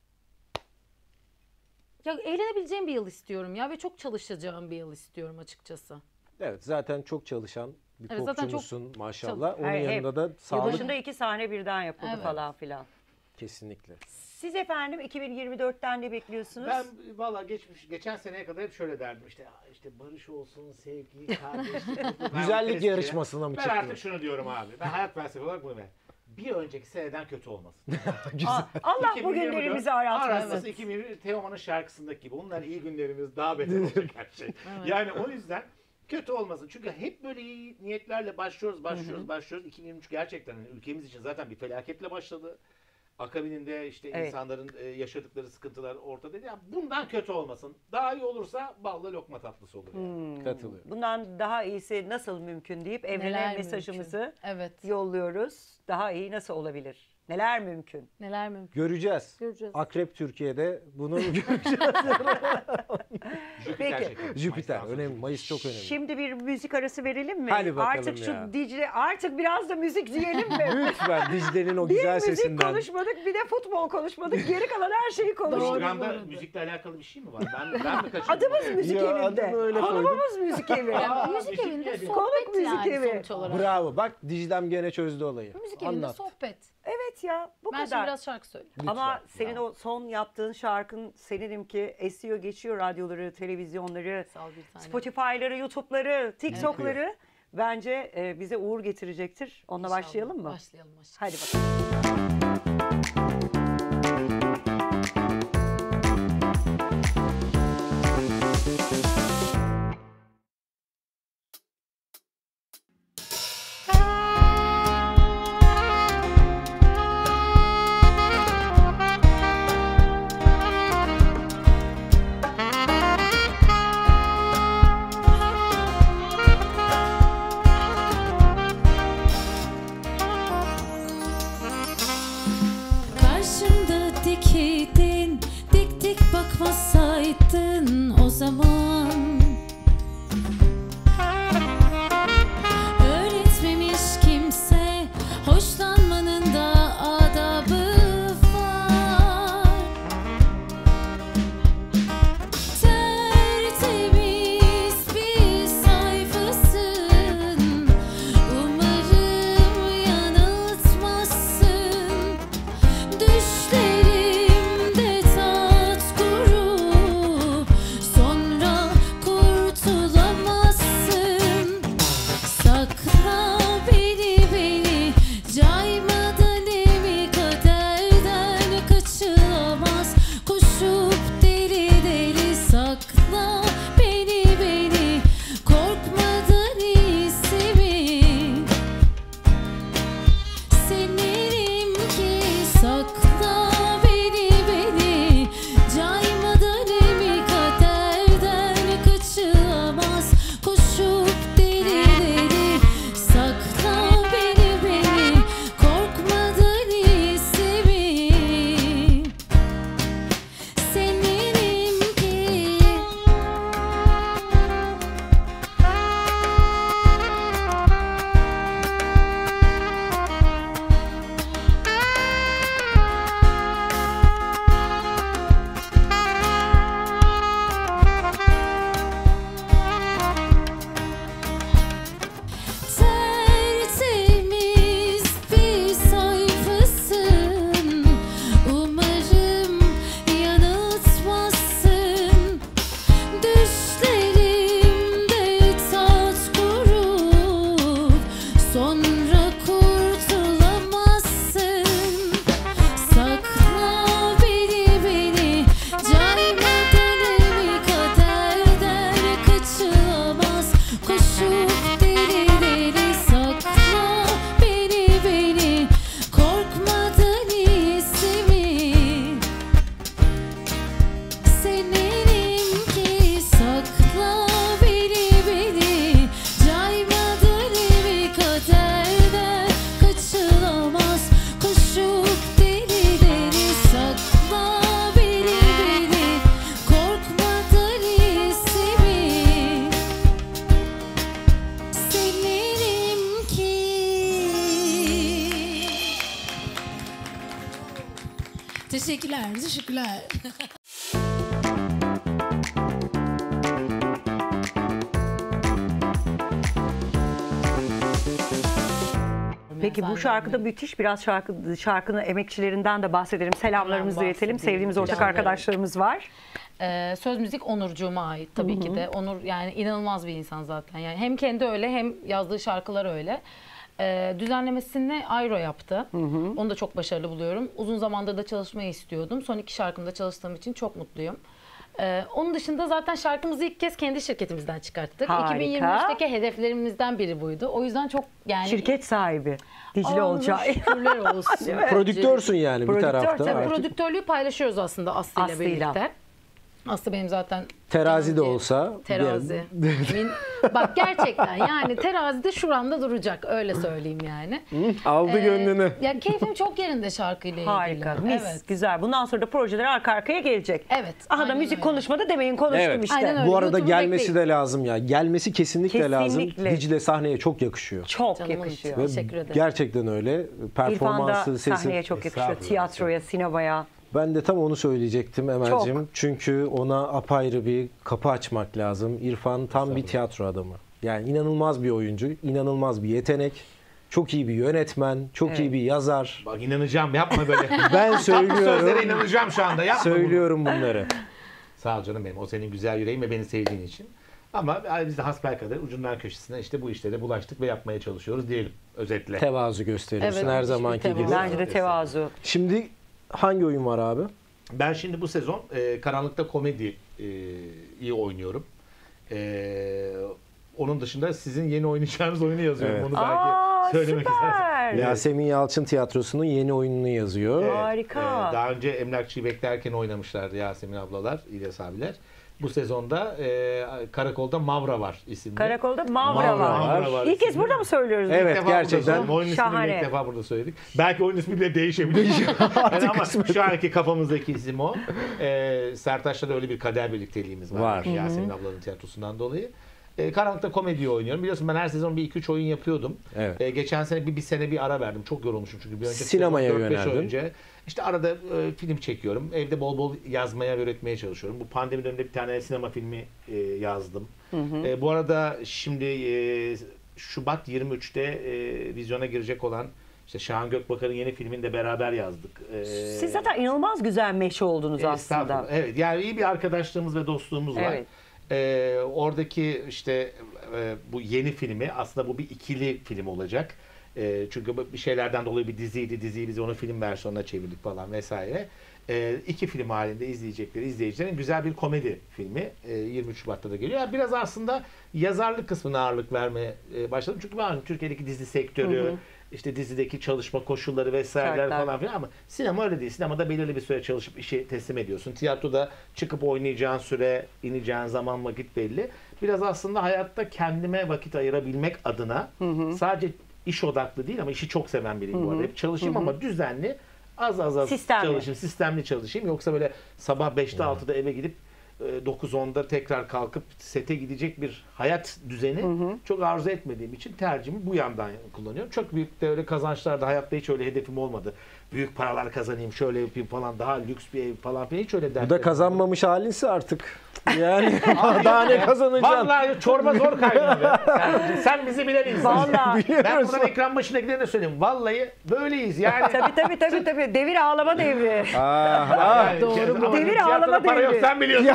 ya eğlenebileceğim bir yıl istiyorum ya ve çok çalışacağım bir yıl istiyorum açıkçası. Evet zaten çok çalışan bir Evet, zaten çok popçumuzsun maşallah. Onun Hayır, yanında da sağlık Yılbaşında iki sahne birden yapıldı Evet. falan filan. kesinlikle. Siz efendim iki bin yirmi dörtten ne bekliyorsunuz? Ben valla geçmiş geçen seneye kadar hep şöyle derdim işte işte barış olsun, sevgi, kardeşlik, mutluluk. Ben Güzellik eskiye- yarışmasına mı Ben çıktın? artık şunu diyorum abi. Ben hayat felsefe olarak bunu ver. Bir önceki seneden kötü olmasın. Aa, Allah iki bin bu yirmi dört günlerimizi Aras'ta hayatmasın. iki bin yirmi Teoman'ın şarkısındaki gibi. Bunlar iyi günlerimiz daha beter olacak her şey. Yani o yüzden kötü olmasın. Çünkü hep böyle iyi niyetlerle başlıyoruz, başlıyoruz, başlıyoruz. iki bin yirmi üç gerçekten hani ülkemiz için zaten bir felaketle başladı. Akabininde işte Evet. insanların e, yaşadıkları sıkıntılar ortada. Yani bundan kötü olmasın. Daha iyi olursa ballı lokma tatlısı olur. Yani. Hmm. Katılıyorum. Bundan daha iyisi nasıl mümkün deyip evrene Neler mesajımızı mümkün? Evet. yolluyoruz. Daha iyi nasıl olabilir? Neler mümkün? Neler mümkün? Göreceğiz. Göreceğiz. Akrep Türkiye'de bunu göreceğiz. Jüpiter Peki. çekiyor. Jüpiter Mayıs'tan sonra önemli. Mayıs çok önemli. Şimdi bir müzik arası verelim mi? Hadi bakalım artık şu ya. Dicle, artık biraz da müzik diyelim mi? Lütfen Dicle'nin o Bir güzel müzik sesinden. konuşmadık, bir de futbol konuşmadık. Geri kalan her şeyi Bu konuştuk. programda müzikle alakalı bir şey mi var? Ben, ben mi kaçırdım? Adımız müzik Ya, evinde. adını öyle koydum. Konumuz müzik evi. Aa, müzik müzik evinde evi. sohbet Konuk müzik yani evi. sonuç olarak. Bravo. Bak Dicle'm gene çözdü olayı. Müzik evinde Anlat. sohbet. Evet ya, bu Ben şimdi kadar. biraz şarkı söyleyeyim. Lütfen. Ama senin o son yaptığın şarkın seninim ki esiyor geçiyor radyoları, televizyonları, Sağ ol bir tane. Spotify'ları, YouTube'ları, TikTok'ları. Bence e, bize uğur getirecektir. Onunla İnşallah. başlayalım mı? Başlayalım. başlayalım. Hadi bakalım. Karşımda dikildin, dik dik bakmasaydın o zaman. Öğretmemiş kimse hoşlanmanın da adabı var. Tertemiz bir sayfasın, umarım yanıltmazsın. Düşlerimde tat kurup sonra kurtulamazsın. Sakla beni beni caymadan emi kaderden kaçılamaz. Koşup deli deli sakla beni beni korkmadan iyisi mi? Seninim ki sakla beni beni caymadan emi kaderden kaçılamaz. Koşup deli deli sakla beni beni korkmadan iyisi mi? Seninim ki tertemiz bir sayfasın, umarım yanıltmazsın. Düşlerimde tat kurup sonra kurtulamazsın. Sakla beni beni caymadan emi kaderden kaçılamaz. Koşup deli deli sakla beni beni korkmadan iyisi mi? Seninim ki sakla beni beni caymadan emi kaderden kaçılamaz. Koşup deli deli sakla beni beni korkmadan iyisi mi? Seninim ki. Teşekkürler, teşekkürler. Peki bu Ben şarkıda de- müthiş biraz şarkı şarkının emekçilerinden de bahsedelim. Selamlarımızı Hemen iletelim. bahsedeyim. Sevdiğimiz ortak Canlarım. arkadaşlarımız var. Ee, söz müzik Onurcuğuma ait tabii ki de. Onur yani inanılmaz bir insan zaten. Yani hem kendi öyle hem yazdığı şarkılar öyle. Ee, düzenlemesini Ayro yaptı. Onu da çok başarılı buluyorum. Uzun zamandır da çalışmayı istiyordum. Son iki şarkımda çalıştığım için çok mutluyum. Ee, onun dışında zaten şarkımızı ilk kez kendi şirketimizden çıkarttık. Harika. iki bin yirmi üçteki hedeflerimizden biri buydu. O yüzden çok yani... Şirket sahibi Dicle Allah'ım Olcay. şükürler olsun. Prodüktörsün yani Prodüktör, bir tarafta. tabii. artık. Prodüktörlüğü paylaşıyoruz aslında Aslı ile Aslı'yla. birlikte. Aslı benim zaten... Terazi de canım olsa. Terazi. Min- Bak gerçekten yani terazide şuramda duracak öyle söyleyeyim yani. Aldı Ee, gönlünü. Ya keyfim çok yerinde şarkıyla ilgili. Harika, mis, Evet. güzel. Bundan sonra da projeler arka arkaya gelecek. Evet, Aha da aynen müzik öyle. konuşmadı demeyin, konuştum Evet. işte. Aynen öyle. Bu arada YouTube'u gelmesi bekleyin. de lazım ya. Gelmesi kesinlikle, lazım. Kesinlikle. Dicle sahneye çok yakışıyor. Çok Canımın yakışıyor. içi. Teşekkür ederim. Gerçekten öyle. İrfan da Performansı, sesi. sahneye çok yakışıyor. Estağfurullah. Tiyatroya, sinemaya. Ben de tam onu söyleyecektim Emel'cim. Çok. Çünkü ona apayrı bir kapı açmak lazım. İrfan tam bir tiyatro adamı. Yani inanılmaz bir oyuncu, inanılmaz bir yetenek. Çok iyi bir yönetmen, çok Evet. iyi bir yazar. Bak inanacağım, yapma böyle. Ben Tam bu sözlere söylüyorum, inanacağım şu anda, yapma bunu. söylüyorum bunları. Sağ ol canım benim. O senin güzel yüreğin ve beni sevdiğin için. Ama biz de hasbelkader ucundan köşesine işte bu işlere bulaştık ve yapmaya çalışıyoruz diyelim özetle. Tevazu gösteriyorsun Evet, her hiçbir zamanki tevazu. gibi. Bence de tevazu. Şimdi hangi oyun var abi? Ben şimdi bu sezon e, Karanlıkta Komedi e, iyi oynuyorum. E, onun dışında sizin yeni oynayacağınız oyunu yazıyorum. Evet. Onu belki Aa, söylemek istersen. süper. Evet. Yasemin Yalçın Tiyatrosu'nun yeni oyununu yazıyor. Evet, Harika. e, daha önce Emlakçı'yı beklerken oynamışlardı Yasemin ablalar, İlyas abiler. Bu sezonda e, Karakolda Mavra var isimli. Karakolda Mavra, Mavra var. var. Mavra var İlk kez isimli. burada mı söylüyoruz? Evet. İlk defa gerçekten. burada söyledim. Oyun ismini Şahane. ilk defa burada söyledik. Belki oyun ismi bile değişebilir. Yani ama şu anki kafamızdaki isim o. Ee, Sertaç'ta da öyle bir kader birlikteliğimiz var. Var. Yasemin ablanın tiyatrosundan dolayı. Ee, Karanlıkta Komedi oynuyorum. Biliyorsun ben her sezon bir iki üç oyun yapıyordum. Evet. Ee, geçen sene bir, bir sene bir ara verdim. Çok yorulmuşum çünkü bir önceki Sinemaya sezon dört beş yöneldin. önce. İşte arada e, film çekiyorum. Evde bol bol yazmaya ve üretmeye çalışıyorum. Bu pandemi döneminde bir tane sinema filmi e, yazdım. E, bu arada şimdi e, Şubat yirmi üçte e, vizyona girecek olan işte Şahan Gökbakar'ın yeni filmini de beraber yazdık. E, Siz zaten inanılmaz güzel meşe oldunuz aslında. Estağfurullah. Evet, yani iyi bir arkadaşlığımız ve dostluğumuz var. Evet. E, oradaki işte e, bu yeni filmi aslında bu bir ikili film olacak. E, çünkü bu bir şeylerden dolayı bir diziydi. Diziyi biz onu film versiyonuna çevirdik falan vesaire. E, iki film halinde izleyecekleri izleyicilerin güzel bir komedi filmi. E, yirmi üç Şubat'ta da geliyor. Yani biraz aslında yazarlık kısmına ağırlık vermeye e, başladım. Çünkü ben Türkiye'deki dizi sektörü, Hı hı. işte dizideki çalışma koşulları vesaireler Şartlar. falan filan ama sinema öyle değil. Sinemada belirli bir süre çalışıp işi teslim ediyorsun. Tiyatroda çıkıp oynayacağın süre, ineceğin zaman, vakit belli. Biraz aslında hayatta kendime vakit ayırabilmek adına sadece iş odaklı değil ama işi çok seven biriyim bu arada. Hep çalışayım ama düzenli, az az az Sistemli. çalışayım, sistemli çalışayım. Yoksa böyle sabah beşte altıda eve gidip dokuz onda tekrar kalkıp sete gidecek bir hayat düzeni çok arzu etmediğim için tercihimi bu yandan kullanıyorum. Çok büyük de öyle kazançlar da hayatta hiç öyle hedefim olmadı. Büyük paralar kazanayım, şöyle yapayım falan, daha lüks bir ev falan filan hiç öyle Bu dertlerim da olmadı. kazanmamış halinse artık. Yani daha ne kazanacaksın? Vallahi çorba zor kaynıyor be. Yani sen bizi bilen insansın. Vallahi. Ben buradan ekran başındakilerine söyleyeyim. Vallahi böyleyiz yani. Tabii tabii tabii tabii. Devir ağlama devri. Ah, ah. Yani Doğru, tiyatroda- doğru. ama Devir tiyatroda ağlama para yok, devri. sen biliyorsun.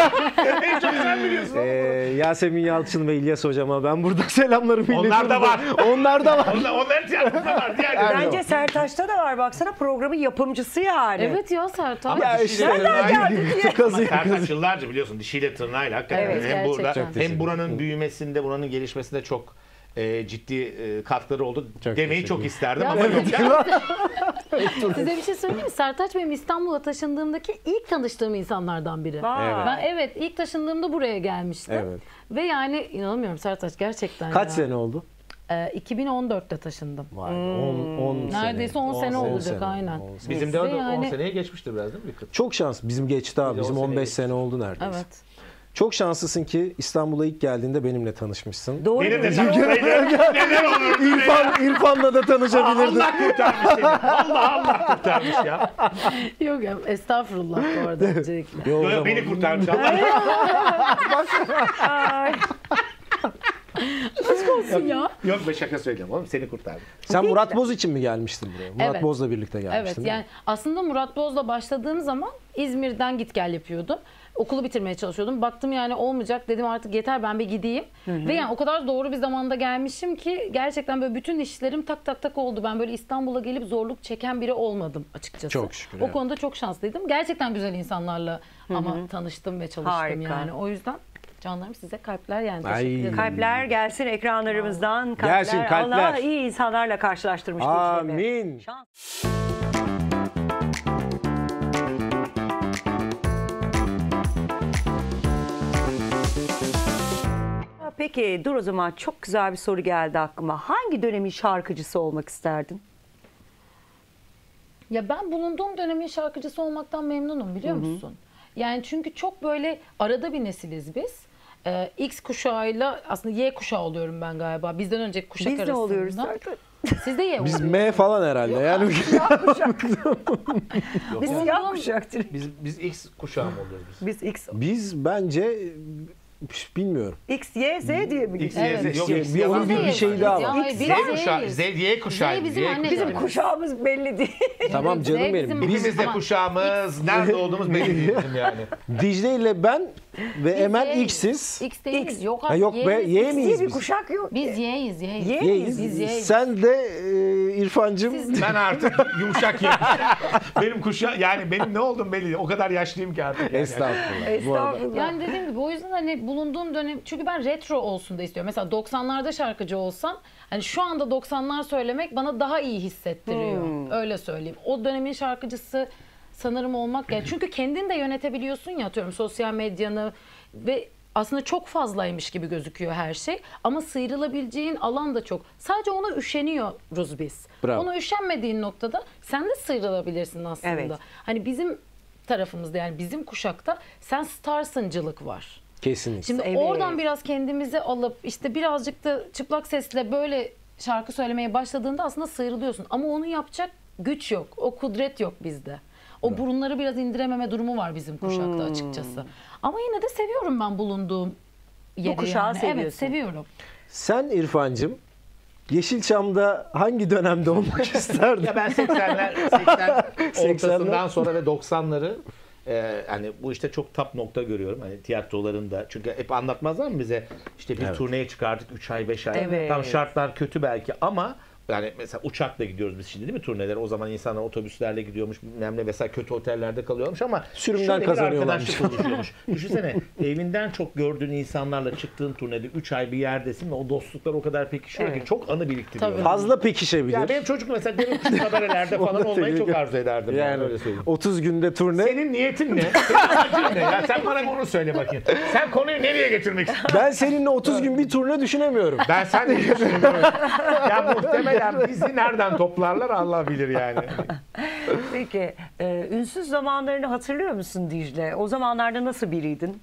En çok sen biliyorsun. Ee, Yasemin Yalçın ve İlyas hocama ben burada selamlarımı iletiyorum. Onlar da var. Onlar da var. Onlar, onların tiyatroda var. Diğer Bence Sertaç'ta da var. Baksana programın yapımcısı yani. Evet ya Sertaç. Ya işte kazıyı Sertaç yıllarca biliyorsun dişiyle tırnağıyla hakikaten Evet, hem burada gerçekten. Çok hem buranın büyümesinde, buranın gelişmesinde çok e, ciddi e, katkıları oldu Çok demeyi teşekkür çok isterdim Ya ama evet. yok. Size bir şey söyleyeyim mi? Sertaç benim İstanbul'a taşındığımdaki ilk tanıştığım insanlardan biri. Vay. Evet. Ben evet ilk taşındığımda buraya gelmiştim. Evet. Ve yani inanamıyorum Sertaç gerçekten Kaç ya. sene oldu? Ee, iki bin on dörtte taşındım. Vay on sene. Neredeyse on sene on olacak, sene, aynen. on sene. Bizim de Ve on yani- seneye geçmiştir biraz değil mi? Bir kız? Çok şans. Bizim geçti abi. Biz Bizim on on sene beş geçti. sene oldu neredeyse. Evet. Çok şanslısın ki İstanbul'a ilk geldiğinde benimle tanışmışsın. Doğru. Benim de diyorsun. neden, neden olur? İrfan, İrfan'la da tanışabilirdin. Allah kurtarmış seni. Allah Allah kurtarmış ya. Yok ya estağfurullah bu arada öncelikle. Yo, o Yo, zaman- beni kurtarmış Allah. Ay. Olsun ya. Yok be şaka söyleyeceğim oğlum seni kurtardım. Sen Murat Boz için mi gelmiştin buraya? Murat Evet. Boz'la birlikte Evet gelmiştin. değil mi? yani aslında Murat Boz'la başladığım zaman İzmir'den git gel yapıyordum. okulu bitirmeye çalışıyordum. Baktım yani olmayacak, dedim artık yeter, ben bir gideyim. Ve yani o kadar doğru bir zamanda gelmişim ki gerçekten böyle bütün işlerim tak tak tak oldu. Ben böyle İstanbul'a gelip zorluk çeken biri olmadım açıkçası. Çok şükür, O evet. konuda çok şanslıydım. Gerçekten güzel insanlarla ama tanıştım ve çalıştım Harika. yani. O yüzden canlarım size kalpler yani. Ay. Teşekkür ederim. Kalpler gelsin ekranlarımızdan. Kalpler. Gelsin kalpler. Allah iyi insanlarla karşılaştırmış Dicle'mi. Amin. Şans. Peki dur o zaman, çok güzel bir soru geldi aklıma. Hangi dönemin şarkıcısı olmak isterdin? Ya ben bulunduğum dönemin şarkıcısı olmaktan memnunum, biliyor musun? Yani çünkü çok böyle arada bir nesiliz biz. Ee, X kuşağıyla aslında Y kuşağı oluyorum ben galiba. Bizden önceki kuşak Biz arasında. ne oluyoruz zaten? Siz de Y Biz oluyorsunuz. M falan herhalde. Yani Siyah kuşak. Biz Bulunduğum- siyah kuşaktır. Biz biz X kuşağı mı oluyoruz biz? Biz X, biz bence bilmiyorum. X, Y, Z diye mi X, gidiyoruz? Y, Evet. Z. Yok, Bir- X, bir- Y, onun Z. bir- bir şey daha var. Hayır, Z biz kuşağı, Z'yiz. Z, Y kuşağı. Z bizim Y anne kuşağı. Bizim dönemi. kuşağımız belli değil. Tamam Evet, canım Z benim. bizim- Biz Hepimiz de Ama- kuşağımız, nerede olduğumuz belli değil bizim yani. Dicle ile ben ve Emel Y'yiz. X'iz. X değiliz. X. Yok Ha, artık yok be, Y'yiz. Y X miyiz diye bir biz? kuşak yok. Biz Y'yiz, Y'yiz. Y. Y'yiz. Biz Y'yiz. Sen de e, İrfancığım. Ben artık yumuşak yerim. Benim kuşağı, yani benim ne oldum belli değil. O kadar yaşlıyım ki artık. Yani. Estağfurullah. Bu arada. Estağfurullah. Yani dediğim gibi o yüzden hani bulunduğum dönem, çünkü ben retro olsun da istiyorum. Mesela doksanlarda şarkıcı olsam hani şu anda doksanlar söylemek bana daha iyi hissettiriyor. Öyle söyleyeyim. O dönemin şarkıcısı sanırım olmak ya. Çünkü kendin de yönetebiliyorsun ya, atıyorum sosyal medyanı ve aslında çok fazlaymış gibi gözüküyor her şey. Ama sıyrılabileceğin alan da çok. Sadece ona üşeniyoruz biz. Bravo. Ona üşenmediğin noktada sen de sıyrılabilirsin aslında. Evet. Hani bizim tarafımızda, yani bizim kuşakta sen starsıncılık var. Kesinlikle. Şimdi Evet. oradan biraz kendimizi alıp işte birazcık da çıplak sesle böyle şarkı söylemeye başladığında aslında sıyrılıyorsun. Ama onu yapacak güç yok. O kudret yok bizde. O burunları biraz indirememe durumu var bizim kuşakta Hmm. açıkçası. Ama yine de seviyorum ben bulunduğum yeri. kuşağı yani. seviyorsun. Evet, seviyorum. Sen İrfancığım Yeşilçam'da hangi dönemde olmak isterdin? Ya ben seksenler, seksen seksenler. ortasından sonra ve doksanları e, hani bu işte çok tap nokta görüyorum. Hani tiyatrolarında. Çünkü hep anlatmazlar mı bize? İşte bir Evet. turneye çıkardık üç ay beş ay. Evet. Tam şartlar kötü belki ama yani mesela uçakla gidiyoruz biz şimdi değil mi turnelere? O zaman insanlar otobüslerle gidiyormuş, bilmem ne, mesela kötü otellerde kalıyormuş ama Sürümden şöyle bir kazanıyorlarmış. arkadaşlık oluşuyormuş. Düşünsene, evinden çok gördüğün insanlarla çıktığın turnede üç ay bir yerdesin ve o dostluklar o kadar pekişiyor Evet. ki çok anı biriktiriyor. Tabii. Fazla pekişebilir. Yani benim çocuk mesela demin kuşu kabarelerde falan Onu olmayı çok söyleyeyim. arzu ederdim. Yani, Yani öyle söyleyeyim. otuz günde turne. Senin niyetin ne? Senin amacın ne? Ya sen bana onu söyle bakayım. Sen konuyu nereye getirmek istiyorsun? Ben seninle otuz gün bir turne düşünemiyorum. Ben sen de düşünüyorum. Ya muhtemelen bizi nereden toplarlar Allah bilir yani. Peki, e, ünsüz zamanlarını hatırlıyor musun Dicle? O zamanlarda nasıl biriydin?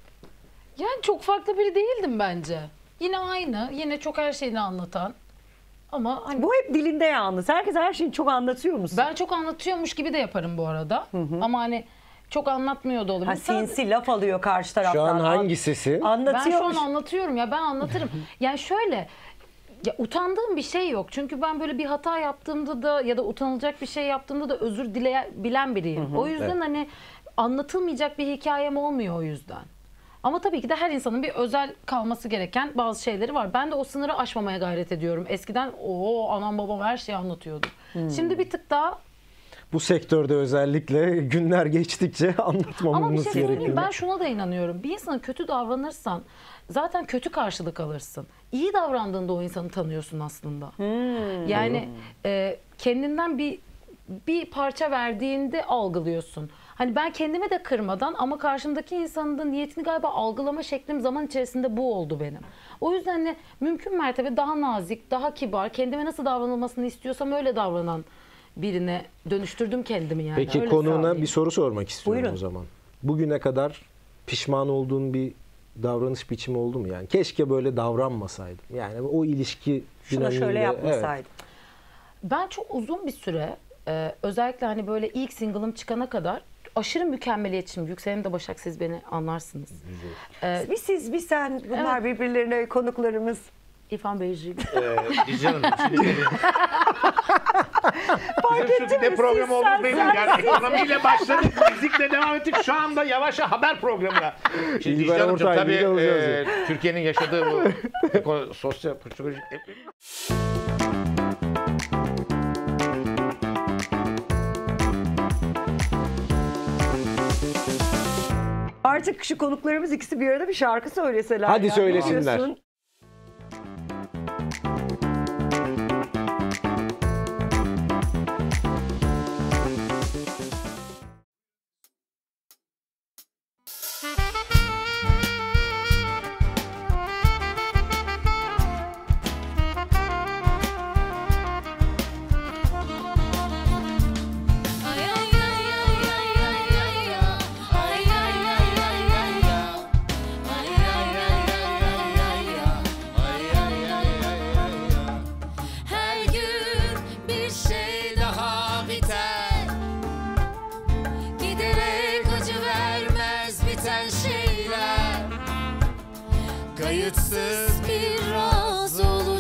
Yani çok farklı biri değildim bence. Yine aynı. Yine çok her şeyini anlatan. Ama hani Bu hep dilinde yalnız. Herkes her şeyi çok anlatıyor musun? ben çok anlatıyormuş gibi de yaparım bu arada. Ama hani çok anlatmıyor da Ha, olabilir. Sadece- sinsi laf alıyor karşı taraftan. Şu an An- hangisisin? Ben şu Anlatıyormuş. an anlatıyorum ya, ben anlatırım. Yani şöyle, ya utandığım bir şey yok. Çünkü ben böyle bir hata yaptığımda da ya da utanılacak bir şey yaptığımda da özür dileyebilen biriyim. O yüzden Evet. hani anlatılmayacak bir hikayem olmuyor o yüzden. Ama tabii ki de her insanın bir özel kalması gereken bazı şeyleri var. Ben de o sınırı aşmamaya gayret ediyorum. Eskiden o anam babam her şeyi anlatıyordu. Şimdi bir tık daha. Bu sektörde özellikle günler geçtikçe Ama bir anlatmamamız şey söyleyeyim, gerekiyor. ben şuna da inanıyorum. Bir insana kötü davranırsan zaten kötü karşılık alırsın. İyi davrandığında o insanı tanıyorsun aslında. Yani e, kendinden bir bir parça verdiğinde algılıyorsun. Hani ben kendimi de kırmadan ama karşımdaki insanın da niyetini galiba algılama şeklim zaman içerisinde bu oldu benim. O yüzden hani mümkün mertebe daha nazik, daha kibar, kendime nasıl davranılmasını istiyorsam öyle davranan birine dönüştürdüm kendimi yani. Peki Öyle konuğuna söyleyeyim. bir soru sormak istiyorum Buyurun. o zaman. Bugüne kadar pişman olduğun bir davranış biçimi oldu mu yani? Keşke böyle davranmasaydım. Yani o ilişki Şuna şöyle dinamiğinde- yapmasaydım. Ben çok uzun bir süre e, özellikle hani böyle ilk single'ım çıkana kadar aşırı mükemmeliyetçiyim. Yükselim de Başak, siz beni anlarsınız. E, Bir siz bir sen bunlar birbirlerine konuklarımız. İrfan Beyciğim. Ee, Dicle Hanım, şimdi Fark bizim ettin şu ne mi? program Siz, olduğunu sen, belli. sen, Yani ekonomiyle başladık, müzikle devam ettik. Şu anda yavaş yavaş haber programına. Şimdi İlber Dicle Hanımcığım Ortaylı tabii ile olacağız e, Türkiye'nin yaşadığı bu eko- sosyal, psikolojik... Artık şu konuklarımız ikisi bir arada bir şarkı söyleseler. Hadi ya. söylesinler. Ne diyorsun? Ay ay ay ay ay ay ay ya. Ay ay ay ay ay ya. Ay ay ay ay ay ay ya. Ay ay ay ay ay ya. Her gün bir şey daha biter. Giderek acı vermez biten şeyler. Kayıtsız biraz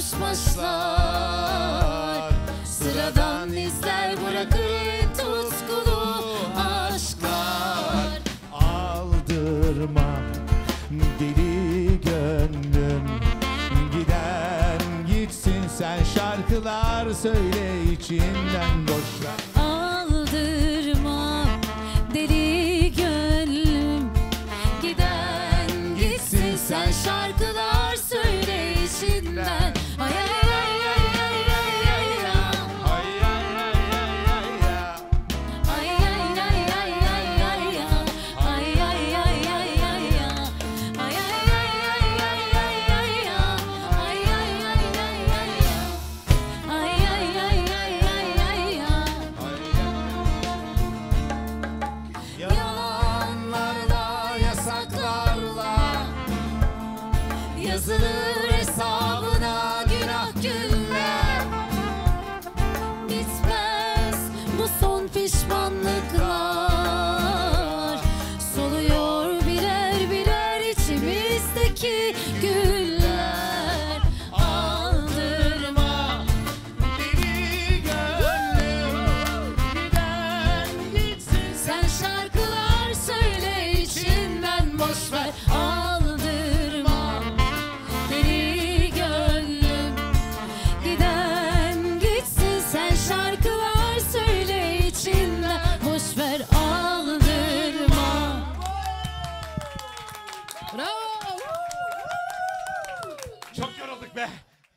oluşmuşlar. Sıradan izler bırakır tutkulu aşklar. Aldırma deli gönlüm, giden gitsin, sen şarkılar söyle içinden boşver. Aldırma deli gönlüm, giden gitsin, sen şarkılar söyle içinden. Ay ay ay ay ay ay ay ya. Ay ay ay ay ay ya. Ay ay ay ay ay ay ya. Ay ay ay ay ay ya. Ay ay ay ay ay ay ay ya. Ay ay ay ay ay ya. Ay ay ay ay ay ay ya. Yalanlarla, yasaklarla yazılır hesabına günah günler. Bitmez bu son pişmanlıklar. Soluyor birer birer içimizdeki güller. Aldırma Deli gönlüm, giden gitsin, sen şarkılar söyle içinden boşver. Aldırma deli gönlüm, giden gitsin, sen şarkılar söyle içinden boşver. Aldırma. Bravo. çok yorulduk be.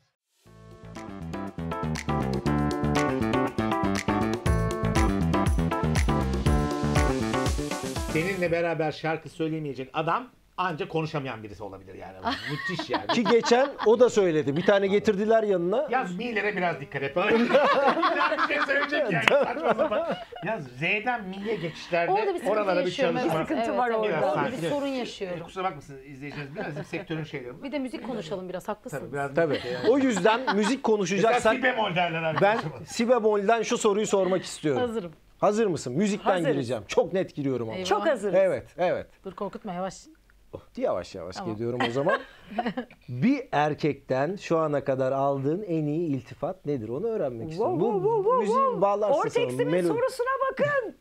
Seninle beraber şarkı söyleyemeyecek adam ancak konuşamayan birisi olabilir yani. Müthiş yani. Ki geçen o da söyledi. Bir tane getirdiler yanına. Yaz mi'lere biraz dikkat et. Bana bir şey söyleyecek yani. Saçma sapan. Yaz Z'den mi'ye geçişlerde Orada bir sıkıntı oralara bir yaşıyorum. çalışma. Evet, Sıkıntı evet, var evet. orada. Biraz Orada bir sakin. sorun E, yaşıyorum. kusura bakmasın izleyeceğiz. Biraz bizim sektörün şeyleri. Bir de müzik konuşalım biraz, haklısınız. Tabii biraz Tabii. yani. O yüzden müzik Mesela konuşacaksak si bemol derler ben arkadaşım. si bemol'den şu soruyu sormak istiyorum. Hazırım. Hazır mısın? Müzikten Hazırız. gireceğim. Çok net giriyorum ama. Eyvah. Çok hazırız. Evet, evet. Dur korkutma, yavaş. Oh, yavaş yavaş Tamam. gidiyorum o zaman. Bir erkekten şu ana kadar aldığın en iyi iltifat nedir? Onu öğrenmek istiyorum. Wow, wow, wow, müziği wow. bağlarsın Orteximin sonra, melodi. sorusuna bakın.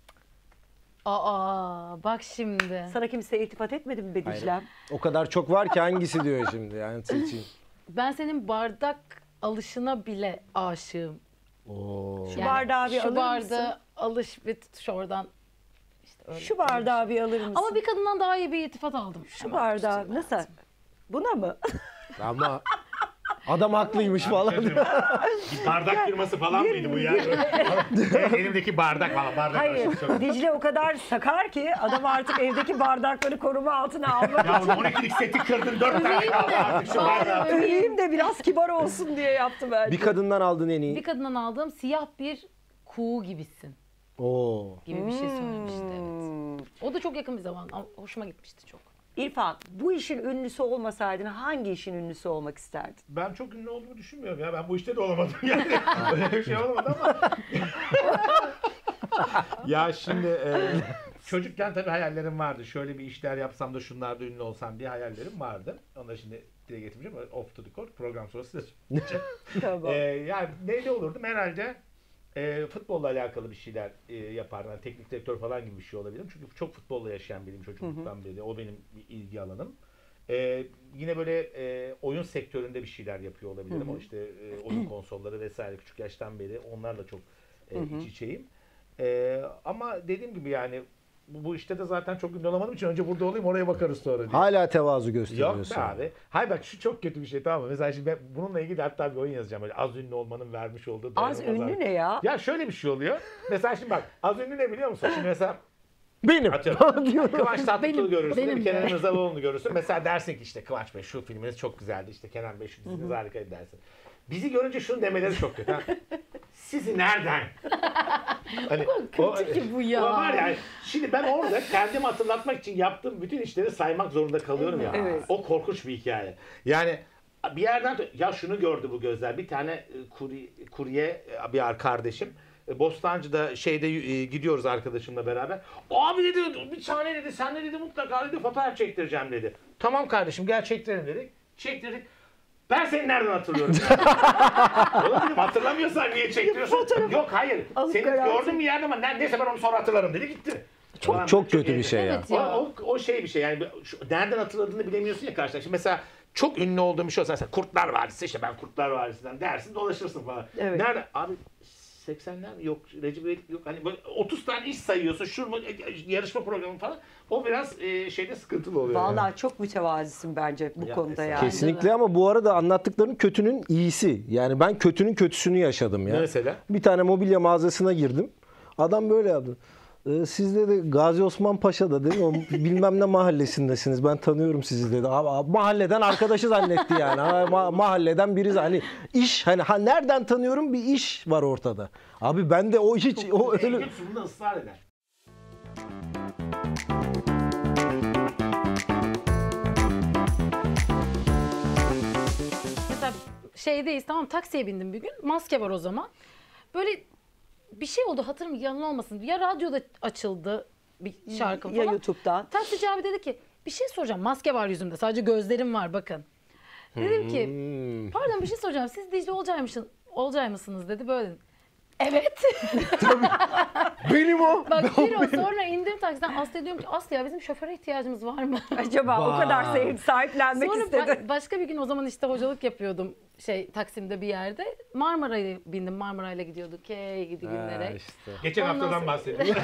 Aa bak şimdi. Sana kimse iltifat etmedi mi be Hayır. Dicle'm? O kadar çok var ki hangisi diyor şimdi yani seçeyim. Ben senin bardak alışına bile aşığım. Oo. Şu bardağı bir şu alır bardağı mısın? alış ve tut şu oradan. İşte öyle. Şu bardağı bir alır mısın? Ama bir kadından daha iyi bir iltifat aldım. Şu bardağı nasıl? Buna mı? Ama adam haklıymış falan. Bir bardak firması falan mıydı bu ya? Elimdeki bardak falan. Bardak Hayır. arası çok- Dicle o kadar sakar ki adam artık evdeki bardakları koruma altına almak Ya on ikilik seti kırdın dört tane kaldı artık şu bardağı. Öleyim de biraz kibar olsun diye yaptı bence. Bir kadından aldığın en Bir iyi. kadından aldığım siyah bir kuğu gibisin Oo. gibi bir şey söylemişti. Evet. Hmm. O da çok yakın bir zaman ama hoşuma gitmişti çok. İrfan, bu işin ünlüsü olmasaydın hangi işin ünlüsü olmak isterdin? Ben çok ünlü olduğumu düşünmüyorum ya. Ben bu işte de olamadım yani. Öyle bir şey olmadı ama. Ya şimdi e, çocukken tabii hayallerim vardı. Şöyle bir işler yapsam da şunlarda ünlü olsam diye hayallerim vardı. Onları şimdi dile getirmeyeceğim. Off to the court. Program sonrası size söyleyeceğim. Tamam. Ee, yani neyle olurdum? Herhalde e, futbolla alakalı bir şeyler e, yapardım. Yani teknik direktör falan gibi bir şey olabilirim. Çünkü çok futbolla yaşayan biriyim çocukluktan beri. O benim bir ilgi alanım. Ee, yine böyle e, oyun sektöründe bir şeyler yapıyor olabilirim. O işte e, oyun konsolları vesaire küçük yaştan beri onlarla çok e, iç içeyim. E, ama dediğim gibi yani bu, bu işte de zaten çok ünlü olamadığım için önce burada olayım oraya bakarız sonra diye. Hala tevazu Yok gösteriyorsun. be abi. Hayır bak şu çok kötü bir şey, tamam mı? Mesela şimdi ben bununla ilgili hatta bir oyun yazacağım. Böyle az ünlü olmanın vermiş olduğu Az dayanılmaz ünlü abi. ne ya? Ya şöyle bir şey oluyor. Mesela şimdi bak az ünlü ne biliyor musun? Şimdi mesela Benim. atıyorum Kıvanç Tatlıtuğ'u Benim- görürsün, değil mi? benim Kenan de. İmirzalıoğlu'nu görürsün. Mesela dersin ki işte Kıvanç Bey şu filminiz çok güzeldi. İşte Kenan Bey şu diziniz harikaydı dersin. Bizi görünce şunu demeleri çok kötü. Ha? Sizi nereden? Hani, kötü ki bu ya. O var ya. Şimdi ben orada kendimi hatırlatmak için yaptığım bütün işleri saymak zorunda kalıyorum ya. Evet. O korkunç bir hikaye. Yani bir yerden ya şunu gördü bu gözler. Bir tane e, kurye, kurye e, bir ar- kardeşim. E, Bostancı'da şeyde e, gidiyoruz arkadaşımla beraber. Abi dedi bir tane dedi sen de dedi mutlaka dedi fotoğraf çektireceğim dedi. Tamam kardeşim gel çektirelim dedik. Çektirdik. Ben seni nereden hatırlıyorum? Oğlum dedim hatırlamıyorsan niye çektiriyorsun? Yok hayır. Alıp Seni karar gördüm bir yerde ama neyse ben onu sonra hatırlarım dedi gitti. Çok, Ulan çok kötü bir iyi. şey ya. Evet O, ya. o, o şey bir şey yani şu, nereden hatırladığını bilemiyorsun ya karşıdan. Şimdi mesela çok ünlü olduğum bir şey olsa mesela Kurtlar Vadisi işte ben Kurtlar Vadisi'nden dersin dolaşırsın falan. Evet. Nerede? Abi seksenler mi? Yok Recep İvedik yok. Hani böyle otuz tane iş sayıyorsun. Şu mu- yarışma programı falan. O biraz e, şeyde sıkıntılı oluyor. yani. Vallahi çok mütevazisin bence bu Ya, konuda yani. Kesinlikle ama bu arada anlattıkların kötünün iyisi. Yani ben kötünün kötüsünü yaşadım ya. Mesela? Bir tane mobilya mağazasına girdim. Adam böyle yaptı. Ee, siz dedi Gazi Osman Paşa'da dedi o bilmem ne mahallesindesiniz. Ben tanıyorum sizi dedi. Abi, abi, mahalleden arkadaşı zannetti yani. Ha, ma- mahalleden biri hani iş hani ha, nereden tanıyorum bir iş var ortada. Abi ben de o hiç o öyle Engin sunumda ısrar eder. Mesela şeydeyiz, tamam, taksiye bindim bir gün. Maske var o zaman. Böyle bir şey oldu, hatırım yalan olmasın. Ya radyoda açıldı bir şarkı Ya falan. YouTube'dan. Taksici abi dedi ki bir şey soracağım. Maske var yüzümde. Sadece gözlerim var bakın. Dedim ki Hmm. pardon bir şey soracağım. Siz Dicle Olcay'mışsın, Olcay mısınız dedi böyle. dedim. Evet. benim o. Bak bir o sonra indim taksiden Aslı'ya diyorum ki Aslı ya bizim şoföre ihtiyacımız var mı? Acaba o kadar Vay. sevip sahiplenmek Sonra istedi. ba- başka bir gün o zaman işte hocalık yapıyordum şey Taksim'de bir yerde. Marmara'ya bindim. Marmara'yla gidiyorduk. Hey gidi günlere. Ha, işte. Geçen Ondan haftadan sonra- bahsediyorum.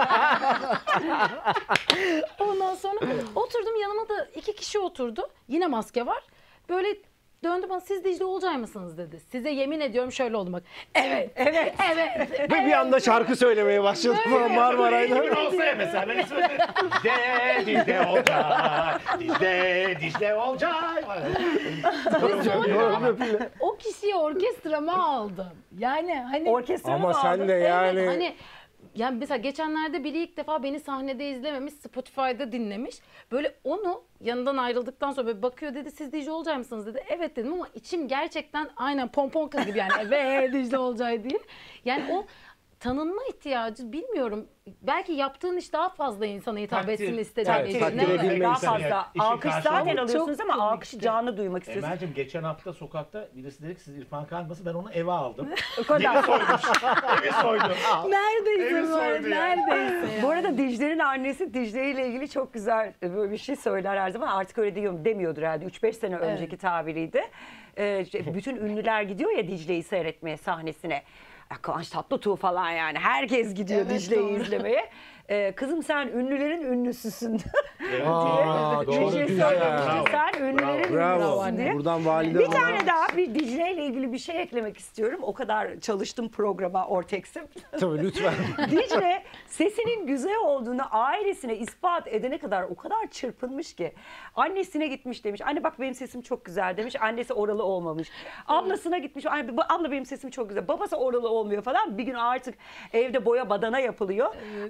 Ondan sonra oturdum, yanıma da iki kişi oturdu. Yine maske var. Böyle döndü bana, siz Dicle Olcay mısınız dedi. Size yemin ediyorum şöyle oldu bak. Evet, evet, evet. Ve bir anda şarkı söylemeye başladım Marmaray'da. Gibi olsa ya mesela ben söyleyeyim. Dicle, Dicle Olcay, Dicle, Dicle Olcay. O kişiyi orkestrama aldım. Yani hani Orkestra Ama mı sen aldın? de yani evet, hani yani mesela geçenlerde biri ilk defa beni sahnede izlememiş, Spotify'da dinlemiş. Böyle onu yanından ayrıldıktan sonra böyle bakıyor, dedi siz Dicle Olcay mısınız dedi. Evet dedim ama içim gerçekten aynen pompon kız gibi yani evet Dicle Olcay diye. Yani o tanınma ihtiyacı, bilmiyorum. Belki yaptığın iş daha fazla insana hitap Takdir. etsin istediğin Evet, için. takdir Evet. edilmeyi Daha İnsan fazla. yani işin Alkış karşılığı zaten bu. alıyorsunuz Çok ama alkışı komikti. canlı duymak istiyorsunuz. Emel'cim geçen hafta sokakta birisi dedi ki siz İrfan Kalmasın, ben onu eve aldım. O kadar. Evi soymuş. Evi soydu. Neredeyse Evi böyle, soydu ya. neredeyse. Bu arada Dicle'nin annesi Dicle ile ilgili çok güzel böyle bir şey söyler her zaman. Artık öyle diyorum demiyordur herhalde. üç beş sene önceki tabiriydi. Ee, işte bütün ünlüler gidiyor ya Dicle'yi seyretmeye sahnesine. Ya Kıvanç Tatlıtuğ falan yani. Herkes gidiyor Evet, Dicle'yi doğru. izlemeye. Ee, kızım sen ünlülerin ünlüsüsün Aa, diye. doğru, Bir şey güzel. söylemişti. Bravo. Sen ünlülerin Bravo. ünlüsün diye. Buradan valide Bir bana- tane daha bir Dicle ile ilgili bir şey eklemek istiyorum. O kadar çalıştım programa Ortex'im. Tabii lütfen. Dicle sesinin güzel olduğunu ailesine ispat edene kadar o kadar çırpınmış ki. Annesine gitmiş demiş. Anne bak benim sesim çok güzel demiş. Annesi oralı olmamış. Ablasına gitmiş. Anne, bu- abla benim sesim çok güzel. Babası oralı olmuyor falan. Bir gün artık evde boya badana yapılıyor. Ablasına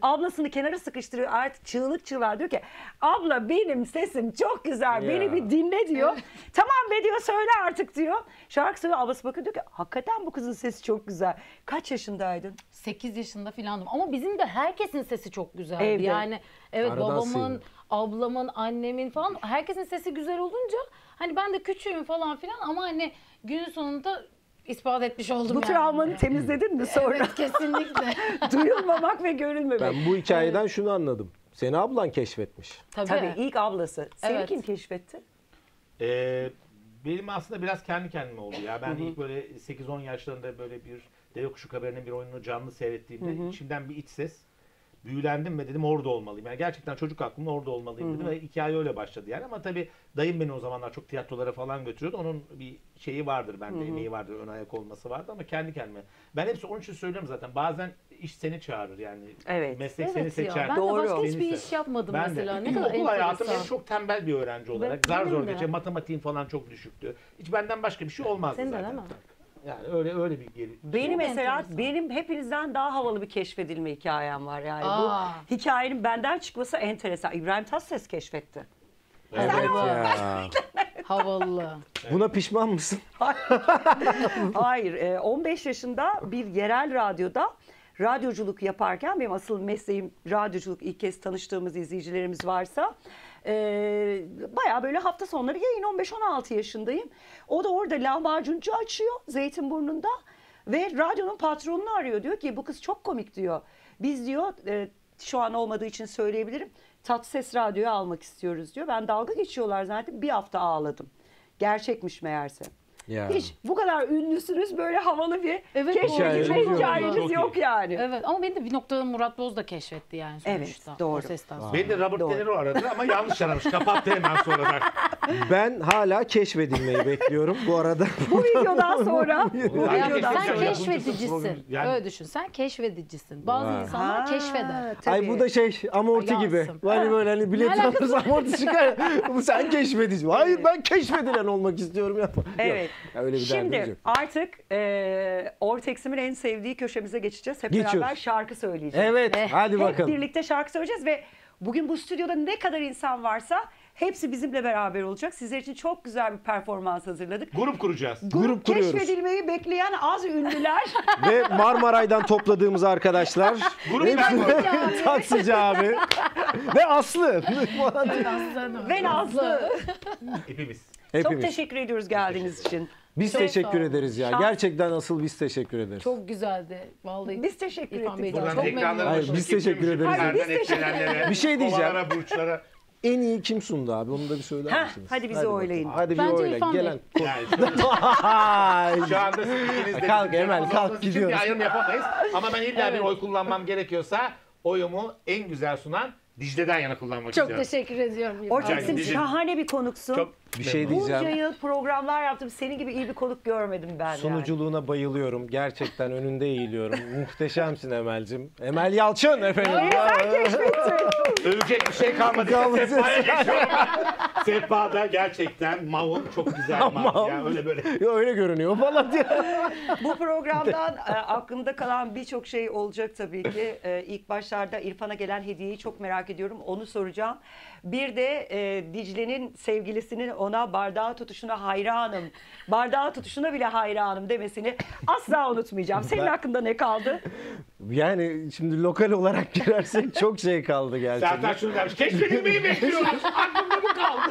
lafını kenara sıkıştırıyor. Artık çığlık çığlığa diyor ki abla benim sesim çok güzel. Ya. Beni bir dinle diyor. Tamam be diyor söyle artık diyor. Şarkı söylüyor. Ablası bakıyor diyor ki hakikaten bu kızın sesi çok güzel. Kaç yaşındaydın? sekiz yaşında filandım. Ama bizim de herkesin sesi çok güzeldi. Evde. Yani evet Aradan babamın, sıyrıldı. ablamın, annemin falan herkesin sesi güzel olunca hani ben de küçüğüm falan filan ama hani günün sonunda ispat etmiş oldum Bu yani. travmanı temizledin mi sonra? Evet kesinlikle. Duyulmamak ve görülmemek. Ben bu hikayeden şunu anladım. Seni ablan keşfetmiş. Tabii. Tabii ilk ablası. Seni Evet. kim keşfetti? Ee, benim aslında biraz kendi kendime oldu ya. Ben ilk böyle sekiz on yaşlarında böyle bir Deve Kuşu Kabarı'nın bir oyununu canlı seyrettiğimde içimden bir iç ses. Büyülendim ve dedim orada olmalıyım. Yani gerçekten çocuk aklımda orada olmalıyım dedim ve hikaye öyle başladı yani. Ama tabii dayım beni o zamanlar çok tiyatrolara falan götürüyordu. Onun bir şeyi vardır bende, emeği vardır, ön ayak olması vardı ama kendi kendime. Ben hepsi onun için söylüyorum zaten. Bazen iş seni çağırır yani. Evet. Meslek seni Evet ya. seçer. Ben Doğru. de başka hiçbir Seni iş seçer. yapmadım Ben mesela. de. Ne kadar Okul hayatım enteresan. benim çok tembel bir öğrenci olarak. Benim Zar zor de. geçe matematiğim falan çok düşüktü. Hiç benden başka bir şey olmazdı Senin de zaten. değil mi? Yani öyle öyle bir geri. Benim Çok mesela enteresan. benim hepinizden daha havalı bir keşfedilme hikayem var yani. Aa. Bu hikayenin benden çıkması enteresan. İbrahim Tatlıses keşfetti. Evet ya. Havalı. Buna pişman mısın? Hayır, e, on beş yaşında bir yerel radyoda radyoculuk yaparken benim asıl mesleğim radyoculuk, ilk kez tanıştığımız izleyicilerimiz varsa e, bayağı böyle hafta sonları yayın on beş on altı yaşındayım. O da orada lahmacuncu açıyor Zeytinburnu'nda ve radyonun patronunu arıyor. Diyor ki bu kız çok komik diyor. Biz diyor e, şu an olmadığı için söyleyebilirim. Tatlıses Radyo'yu almak istiyoruz diyor. Ben dalga geçiyorlar zaten bir hafta ağladım. Gerçekmiş meğerse. Ya. Hiç bu kadar ünlüsünüz böyle havalı bir Evet, keşfedilme hikayeniz yok. hikayeniz Çok iyi. yok yani. Evet ama beni de bir noktada Murat Boz da keşfetti yani Evet, sonuçta. doğru. O sesten sonra. Beni de Robert Doğru. De Niro aradı ama yanlış aramış. Kapattı hemen sonradan. Ben hala keşfedilmeyi bekliyorum bu arada. Bu videodan sonra, bu Herkes videodan keşfediyor. Sen sonra. Ya, keşfedicisin. yani- Öyle düşün. Sen keşfedicisin. Bazı Vay. insanlar Ha, keşfeder. tabii. Ay bu da şey amorti Ay, gibi. yansın. Hani böyle hani bilet Ne alakası alırız amorti çıkar. Bu sen keşfedici. Hayır ben keşfedilen olmak istiyorum ya. Evet. Yok, ya öyle bir derdimiz Şimdi yok. artık e, Ortex'imin en sevdiği köşemize geçeceğiz. Hep Geçiyoruz. beraber şarkı söyleyeceğiz. Evet Eh, hadi Hep bakalım. birlikte şarkı söyleyeceğiz ve bugün bu stüdyoda ne kadar insan varsa hepsi bizimle beraber olacak. Sizler için çok güzel bir performans hazırladık. Grup kuracağız. Grup kuruyoruz. Keşfedilmeyi bekleyen az ünlüler. Ve Marmaray'dan topladığımız arkadaşlar. Grup Hepsi- ben Taksici abi. Ve Aslı. ve Nazlı. Hepimiz. Çok Hepimiz. teşekkür ediyoruz geldiğiniz için. Biz Çok sağ teşekkür olun. ederiz ya. Şans- Gerçekten asıl biz teşekkür ederiz. Çok güzeldi. Vallahi. Biz teşekkür İrfan ettik. Beyciğim, Buradan çok ekranların memnunum. Hayır, başındaki biz teşekkür tüm ederiz. şirketlerden Hayır, biz teşekkür etkilenenlere, Bir şey diyeceğim. kovalara, burçlara. En iyi kim sundu abi? Onu da bir söyler Heh, misiniz? hadi bizi bakalım. oylayın. Hadi bir Bence oyla. İrfan Bey. Gelen. Yani Ay. şu anda siz ikiniz de Kalk, bizim Emel, canımız kalk, olduğunuz için gidiyoruz. bir ayrım yapamayız. Ama ben illa bir Evet. oy kullanmam gerekiyorsa oyumu en güzel sunan Dicle'den yana kullanmak Çok istiyorum. teşekkür ediyorum. Ortex'im Rica ederim. şahane bir konuksun. Çok Bir şey memnunum. Bunca diyeceğim. yıl programlar yaptım. Senin gibi iyi bir konuk görmedim ben yani. Sunuculuğuna bayılıyorum. Gerçekten önünde eğiliyorum. Muhteşemsin Emel'cim. Emel Yalçın efendim. Sen keşfettin. Övecek bir şey kalmadı. Kalmadı. Sehpa'ya geçiyorum ben. Sehpa'da gerçekten Mav'un çok güzel Mav. Yani öyle böyle. Ya öyle görünüyor falan diye. Bu programdan e, aklımda kalan birçok şey olacak tabii ki. E, ilk başlarda İrfan'a gelen hediyeyi çok merak ediyorum. Onu soracağım. Bir de e, Dicle'nin sevgilisinin ona bardağı tutuşuna hayranım. Bardağı tutuşuna bile hayranım demesini asla unutmayacağım. Senin Ben- hakkında ne kaldı? Yani şimdi lokal olarak girersek çok şey kaldı gerçekten. Sertaç şunu demiş. Keşfedilmeyi bekliyoruz. Aklımda bu kaldı.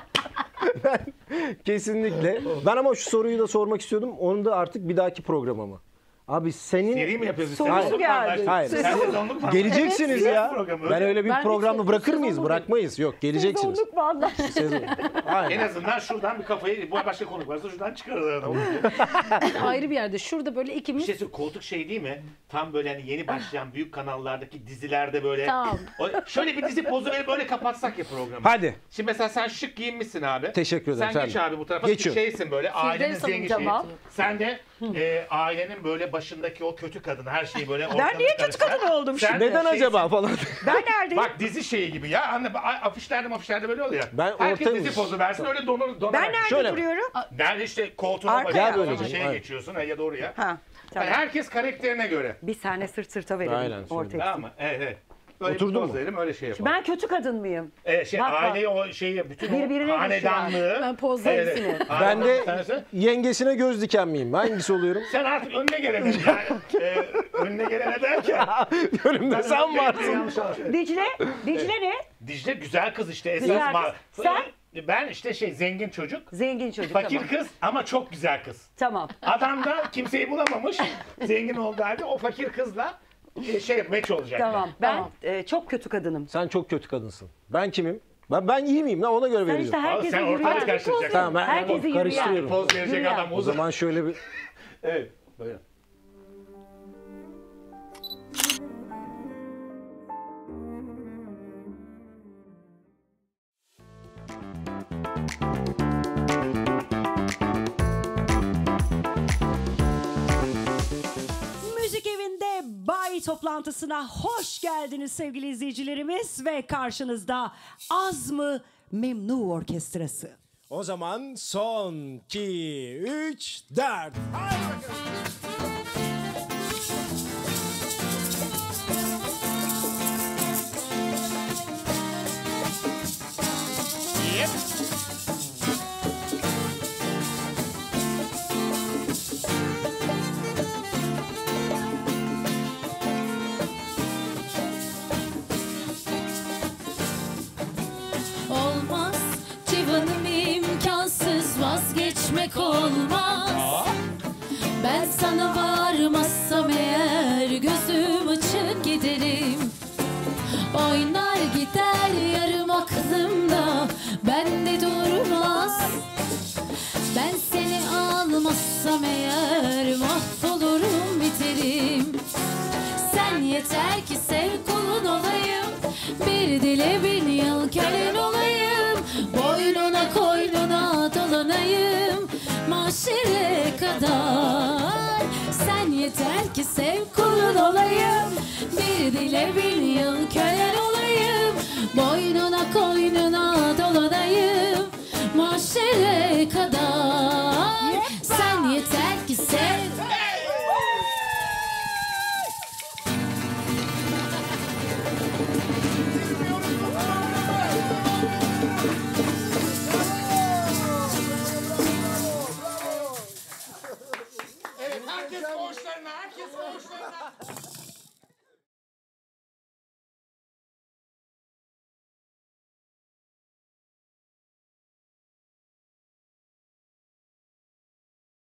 Kesinlikle. Ben ama şu soruyu da sormak istiyordum. Onu da artık bir dahaki programa mı? Abi senin Seri mi yapıyoruz? Sorusu Sezonluk mu geldi. anlaştık? Hayır. Sen sezonluk mu geleceksiniz Evet, ya. programı, Ben öyle. öyle bir Ben programı hiç- bırakır sezon mıyız? değil. Bırakmayız. Yok, geleceksiniz. Sezonluk mu anlaştık? Sezon. En Aynen. azından şuradan bir kafayı, bu başka konuk varsa şuradan çıkarırlar adamı. Ayrı bir yerde. Şurada böyle Bir ikimiz. şey söyleyeyim, koltuk şey değil mi? Tam böyle hani yeni başlayan büyük kanallardaki dizilerde böyle. Tamam. O- şöyle bir dizi pozu verip böyle kapatsak ya programı. Hadi. Şimdi mesela sen şık giyinmişsin abi. Teşekkür ederim, Sen sen geç de. abi bu tarafa. Geçiyorum. Şeysin böyle ailenin Firdevs Hanım, zengin şeyi. tamam. Sen de e, ailenin böyle başındaki o kötü kadın her şeyi böyle ortalık Ben niye kötü karıştıran. kadın oldum Sen şimdi? de Neden şeysin. acaba falan. Ben neredeyim? Bak dizi şeyi gibi ya. Anne a- afişlerde afişlerde böyle oluyor. Ben Herkes ortayım. dizi pozu versin öyle donur donur. Ben nerede Şöyle. duruyorum? Nerede işte koltuğuna Arkaya bakıyorsun. Gel böyle Sonra canım, şeye aynen. geçiyorsun ha, ya doğru ya. Ha, tamam. Yani herkes karakterine göre. Bir saniye sırt sırta verelim Aynen, şöyle. Ortex'im. Tamam mı? Evet evet. Böyle Oturdun bir mu? poz verelim, öyle şey yapalım. Ben kötü kadın mıyım? Evet, şey, Bak, bak. aileyi o şeyi, bütün Birbirine o hanedanlığı. Ben pozları Evet, hepsini. evet. Ben de Sen- sen- yengesine göz diken miyim? Hangisi oluyorum? Sen artık önüne gelene yani. e, önüne gelene derken. Önümde sen varsın. Yanlış anlaşıldı. Dicle, Dicle ne? Dicle güzel kız işte. Esas Güzel ma- kız. Sen? Ben işte şey zengin çocuk. Zengin çocuk. Fakir tamam. kız ama çok güzel kız. Tamam. Adam da kimseyi bulamamış. Zengin olduğu halde o fakir kızla e, şey match olacak. Tamam. Ben Tamam. e, çok kötü kadınım. Sen çok kötü kadınsın. Ben kimim? Ben ben iyi miyim lan, ona göre Sen veriyorum. işte Abi herkese sen ortalığı yürüyen. karıştıracaksın. Tamam, ben Herkesi yürüyen. karıştırıyorum. Poz verecek Yürüyen. adam O uzun. zaman şöyle bir... Evet. Buyurun. Müzik Evi'nde Bay toplantısına hoş geldiniz sevgili izleyicilerimiz ve karşınızda Az mı Memnu Orkestrası. O zaman son, iki, üç, dört. Olmaz civanım imkansız vazgeçmek olmaz. Ben sana varmazsam eğer gözüm açık giderim. Oynar gider yarım aklımda bende durmaz. Ben seni almazsam eğer mahvolurum biterim. Sen yeter ki sev kulun olayım. Bir dile bin yıl kölen olayım. Boynuna koynuna dolanayım. Mahşere kadar. Sen yeter ki sev kulun olayım. Bir dile bin yıl kölen olayım. Boynuna koynuna dolanayım. Mahşere kadar. Sen yeter ki sev. Evet, herkes koğuşlarına, herkes koğuşlarına.